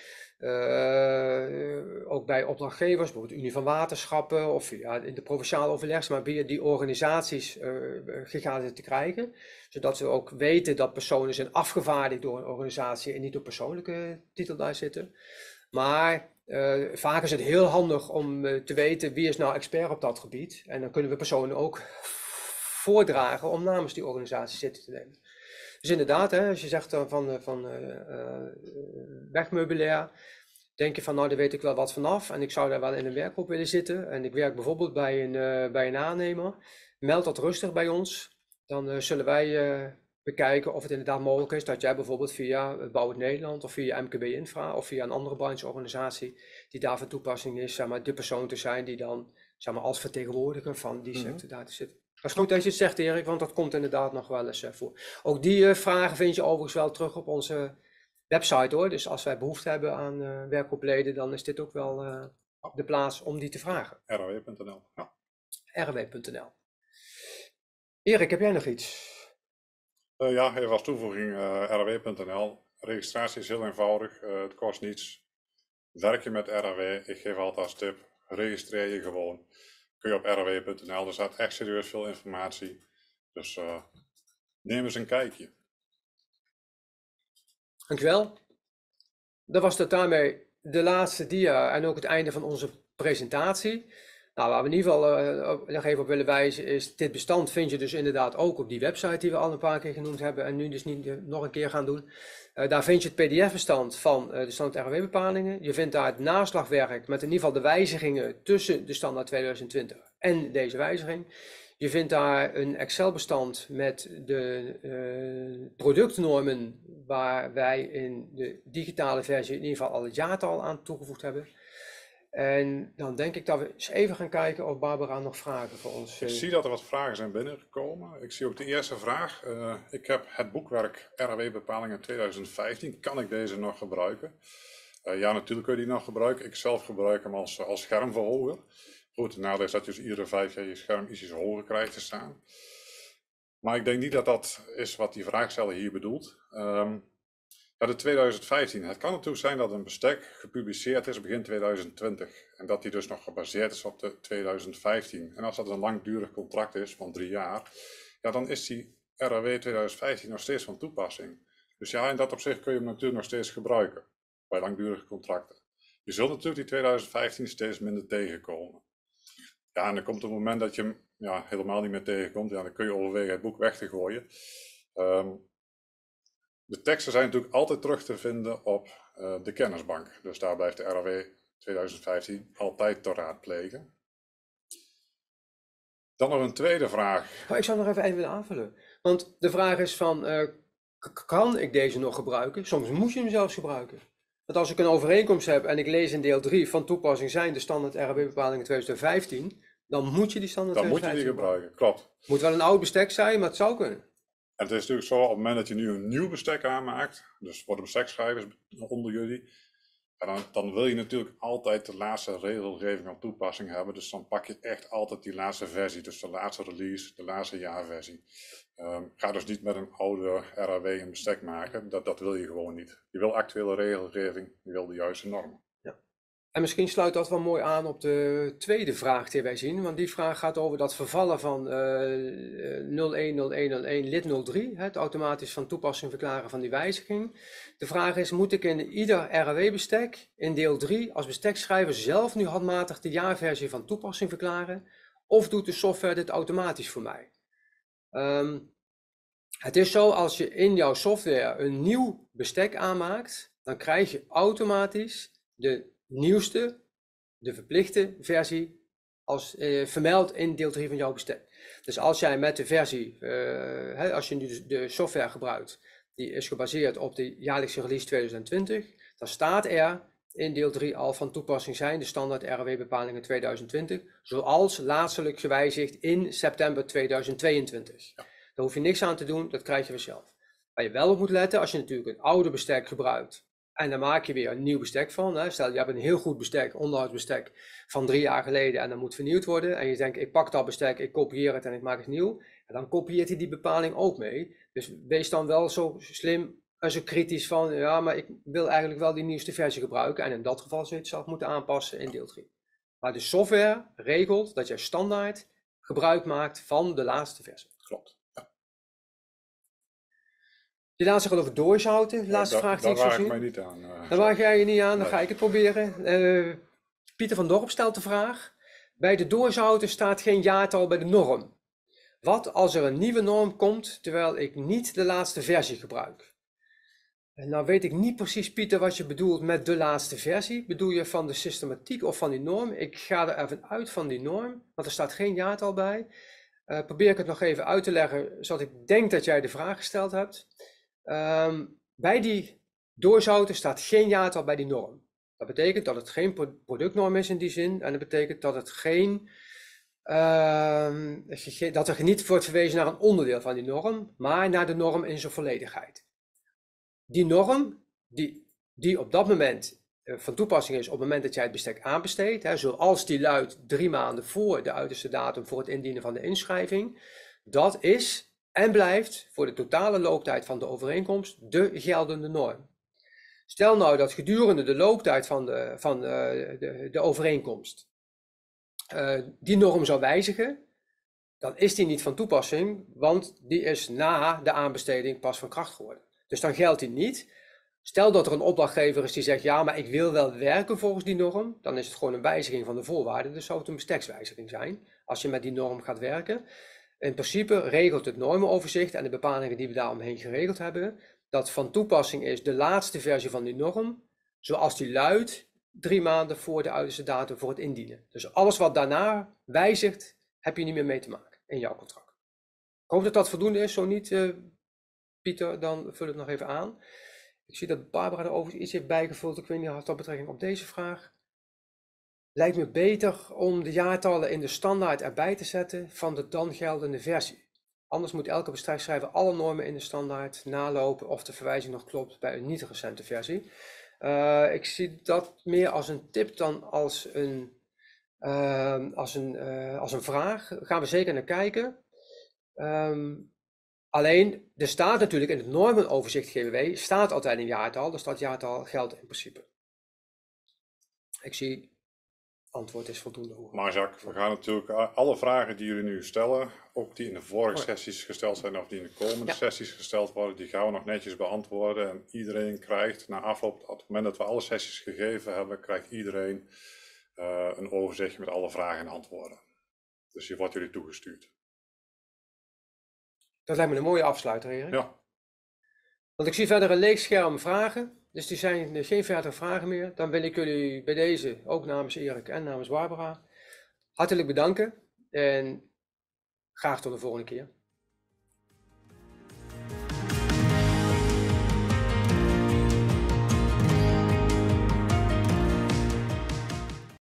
ook bij opdrachtgevers, bijvoorbeeld Unie van Waterschappen of in de provinciale overlegs, maar via die organisaties gigantisch te krijgen, zodat we ook weten dat personen zijn afgevaardigd door een organisatie en niet op persoonlijke titel daar zitten. Maar vaak is het heel handig om te weten wie is nou expert op dat gebied en dan kunnen we personen ook voordragen om namens die organisatie zitten te nemen. Dus inderdaad, als je zegt van wegmeubilair, denk je van nou daar weet ik wel wat vanaf en ik zou daar wel in een werkgroep willen zitten en ik werk bijvoorbeeld bij een aannemer, meld dat rustig bij ons, dan zullen wij bekijken of het inderdaad mogelijk is dat jij bijvoorbeeld via Bouw het Nederland of via MKB Infra of via een andere brancheorganisatie die daar van toepassing is, zeg maar, de persoon te zijn die dan, zeg maar, als vertegenwoordiger van die sector daar te zitten. Dat is goed dat je het zegt, Erik, want dat komt inderdaad nog wel eens voor. Ook die vragen vind je overigens wel terug op onze website hoor. Dus als wij behoefte hebben aan werkgroepleden, dan is dit ook wel de plaats om die te vragen. rw.nl. Ja. rw.nl. Erik, heb jij nog iets? Ja, even als toevoeging, rw.nl. Registratie is heel eenvoudig, het kost niets. Werk je met RW, ik geef altijd als tip, registreer je gewoon. Kun je op rw.nl, er staat echt serieus veel informatie. Dus neem eens een kijkje. Dankjewel. Dat was daarmee de laatste dia en ook het einde van onze presentatie. Nou, waar we in ieder geval nog even op willen wijzen is, dit bestand vind je dus inderdaad ook op die website die we al een paar keer genoemd hebben en nu dus niet nog een keer gaan doen. Daar vind je het pdf-bestand van de standaard ROW-bepalingen. Je vindt daar het naslagwerk met in ieder geval de wijzigingen tussen de standaard 2020 en deze wijziging. Je vindt daar een Excel-bestand met de productnormen waar wij in de digitale versie in ieder geval al het jaartal aan toegevoegd hebben. En dan denk ik dat we eens even gaan kijken of Barbara nog vragen voor ons. Ik zie dat er wat vragen zijn binnengekomen. Ik zie ook de eerste vraag. Ik heb het boekwerk RAW-bepalingen 2015. Kan ik deze nog gebruiken? Ja, natuurlijk kun je die nog gebruiken. Ik zelf gebruik hem als schermverhoger. Goed, het nadeel is dat je dus iedere 5 jaar je scherm ietsjes hoger krijgt te staan. Maar ik denk niet dat dat is wat die vraagsteller hier bedoelt. Ja, de 2015. Het kan natuurlijk zijn dat een bestek gepubliceerd is begin 2020 en dat die dus nog gebaseerd is op de 2015. En als dat een langdurig contract is van 3 jaar, ja, dan is die RAW 2015 nog steeds van toepassing. Dus ja, in dat opzicht kun je hem natuurlijk nog steeds gebruiken bij langdurige contracten. Je zult natuurlijk die 2015 steeds minder tegenkomen. Ja, en dan komt het moment dat je hem helemaal niet meer tegenkomt. Ja, dan kun je overwegen het boek weg te gooien. De teksten zijn natuurlijk altijd terug te vinden op de kennisbank. Dus daar blijft de RAW 2015 altijd te raadplegen. Dan nog een tweede vraag. Maar ik zou nog even willen aanvullen. Want de vraag is van, kan ik deze nog gebruiken? Soms moet je hem zelfs gebruiken. Want als ik een overeenkomst heb en ik lees in deel 3 van toepassing zijn de standaard RAW-bepalingen 2015, dan moet je die standaard 2015 Dan moet je die gebruiken, klopt. Het moet wel een oud bestek zijn, maar het zou kunnen. En het is natuurlijk zo, op het moment dat je nu een nieuw bestek aanmaakt, dus voor de bestekschrijvers onder jullie, dan wil je natuurlijk altijd de laatste regelgeving van toepassing hebben. Dus dan pak je echt altijd die laatste versie, dus de laatste release, de laatste jaarversie. Ga dus niet met een oude RAW een bestek maken, dat wil je gewoon niet. Je wil actuele regelgeving, je wil de juiste normen. En misschien sluit dat wel mooi aan op de tweede vraag die wij zien, want die vraag gaat over dat vervallen van 010101 lid 03, het automatisch van toepassing verklaren van die wijziging. De vraag is, moet ik in ieder RAW-bestek in deel 3 als bestekschrijver zelf nu handmatig de jaarversie van toepassing verklaren, of doet de software dit automatisch voor mij? Het is zo, als je in jouw software een nieuw bestek aanmaakt, dan krijg je automatisch de nieuwste, de verplichte versie als vermeld in deel 3 van jouw bestek. Dus als jij met de versie, als je nu de software gebruikt, die is gebaseerd op de jaarlijkse release 2020, dan staat er in deel 3 al van toepassing zijn de standaard RAW-bepalingen 2020, zoals laatstelijk gewijzigd in september 2022. Ja. Daar hoef je niks aan te doen, dat krijg je vanzelf. Waar je wel op moet letten, als je natuurlijk een oude bestek gebruikt, en dan maak je weer een nieuw bestek van. Hè. Stel, je hebt een heel goed bestek, onderhoudsbestek van 3 jaar geleden en dat moet vernieuwd worden. En je denkt, ik pak dat bestek, ik kopieer het en ik maak het nieuw. En dan kopieert hij die bepaling ook mee. Dus wees dan wel zo slim en zo kritisch van, ja, maar ik wil eigenlijk wel die nieuwste versie gebruiken. En in dat geval zul je het zelf moeten aanpassen in deel 3. Maar de software regelt dat jij standaard gebruik maakt van de laatste versie. Klopt. Die laatste gaat over doorzouten. De laatste vraag die ik zo zie. Daar waag ik mij niet aan. Daar waag jij je niet aan, dan ga ik het proberen. Pieter van Dorp stelt de vraag. Bij de doorzouten staat geen jaartal bij de norm. Wat als er een nieuwe norm komt, terwijl ik niet de laatste versie gebruik? Nou weet ik niet precies, Pieter, wat je bedoelt met de laatste versie. Bedoel je van de systematiek of van die norm? Ik ga er even uit van die norm, want er staat geen jaartal bij. Probeer ik het nog even uit te leggen, zodat ik denk dat jij de vraag gesteld hebt. Bij die doorzouten staat geen jaartal bij die norm. Dat betekent dat het geen productnorm is in die zin. En dat betekent dat het dat er niet wordt verwezen naar een onderdeel van die norm, maar naar de norm in zijn volledigheid. Die norm, die op dat moment van toepassing is op het moment dat jij het bestek aanbesteedt, zoals die luidt 3 maanden voor de uiterste datum voor het indienen van de inschrijving, dat is en blijft voor de totale looptijd van de overeenkomst de geldende norm. Stel nou dat gedurende de looptijd van de overeenkomst die norm zou wijzigen, dan is die niet van toepassing, want die is na de aanbesteding pas van kracht geworden. Dus dan geldt die niet. Stel dat er een opdrachtgever is die zegt, ja, maar ik wil wel werken volgens die norm, dan is het gewoon een wijziging van de voorwaarden, dus zou het een bestekswijziging zijn, als je met die norm gaat werken. In principe regelt het normenoverzicht en de bepalingen die we daaromheen geregeld hebben, dat van toepassing is de laatste versie van die norm, zoals die luidt, 3 maanden voor de uiterste datum voor het indienen. Dus alles wat daarna wijzigt, heb je niet meer mee te maken in jouw contract. Ik hoop dat dat voldoende is, zo niet, Pieter, dan vul het nog even aan. Ik zie dat Barbara er overigens iets heeft bijgevuld, ik weet niet of dat betrekking op deze vraag. Lijkt me beter om de jaartallen in de standaard erbij te zetten van de dan geldende versie. Anders moet elke bedrijfsschrijver alle normen in de standaard nalopen of de verwijzing nog klopt bij een niet recente versie. Ik zie dat meer als een tip dan als een vraag. Daar gaan we zeker naar kijken. Alleen, er staat natuurlijk in het normenoverzicht GWW, staat altijd een jaartal, dus dat jaartal geldt in principe. Ik zie, antwoord is voldoende. Maar Jacques, we gaan natuurlijk alle vragen die jullie nu stellen, ook die in de vorige sessies gesteld zijn of die in de komende sessies gesteld worden, die gaan we nog netjes beantwoorden. En iedereen krijgt na afloop, op het moment dat we alle sessies gegeven hebben, krijgt iedereen een overzichtje met alle vragen en antwoorden. Dus die wordt jullie toegestuurd. Dat lijkt me een mooie afsluiter, Erik. Ja. Want ik zie verder een leeg scherm vragen, dus er zijn geen verdere vragen meer. Dan wil ik jullie bij deze, ook namens Erik en namens Barbara, hartelijk bedanken en graag tot de volgende keer.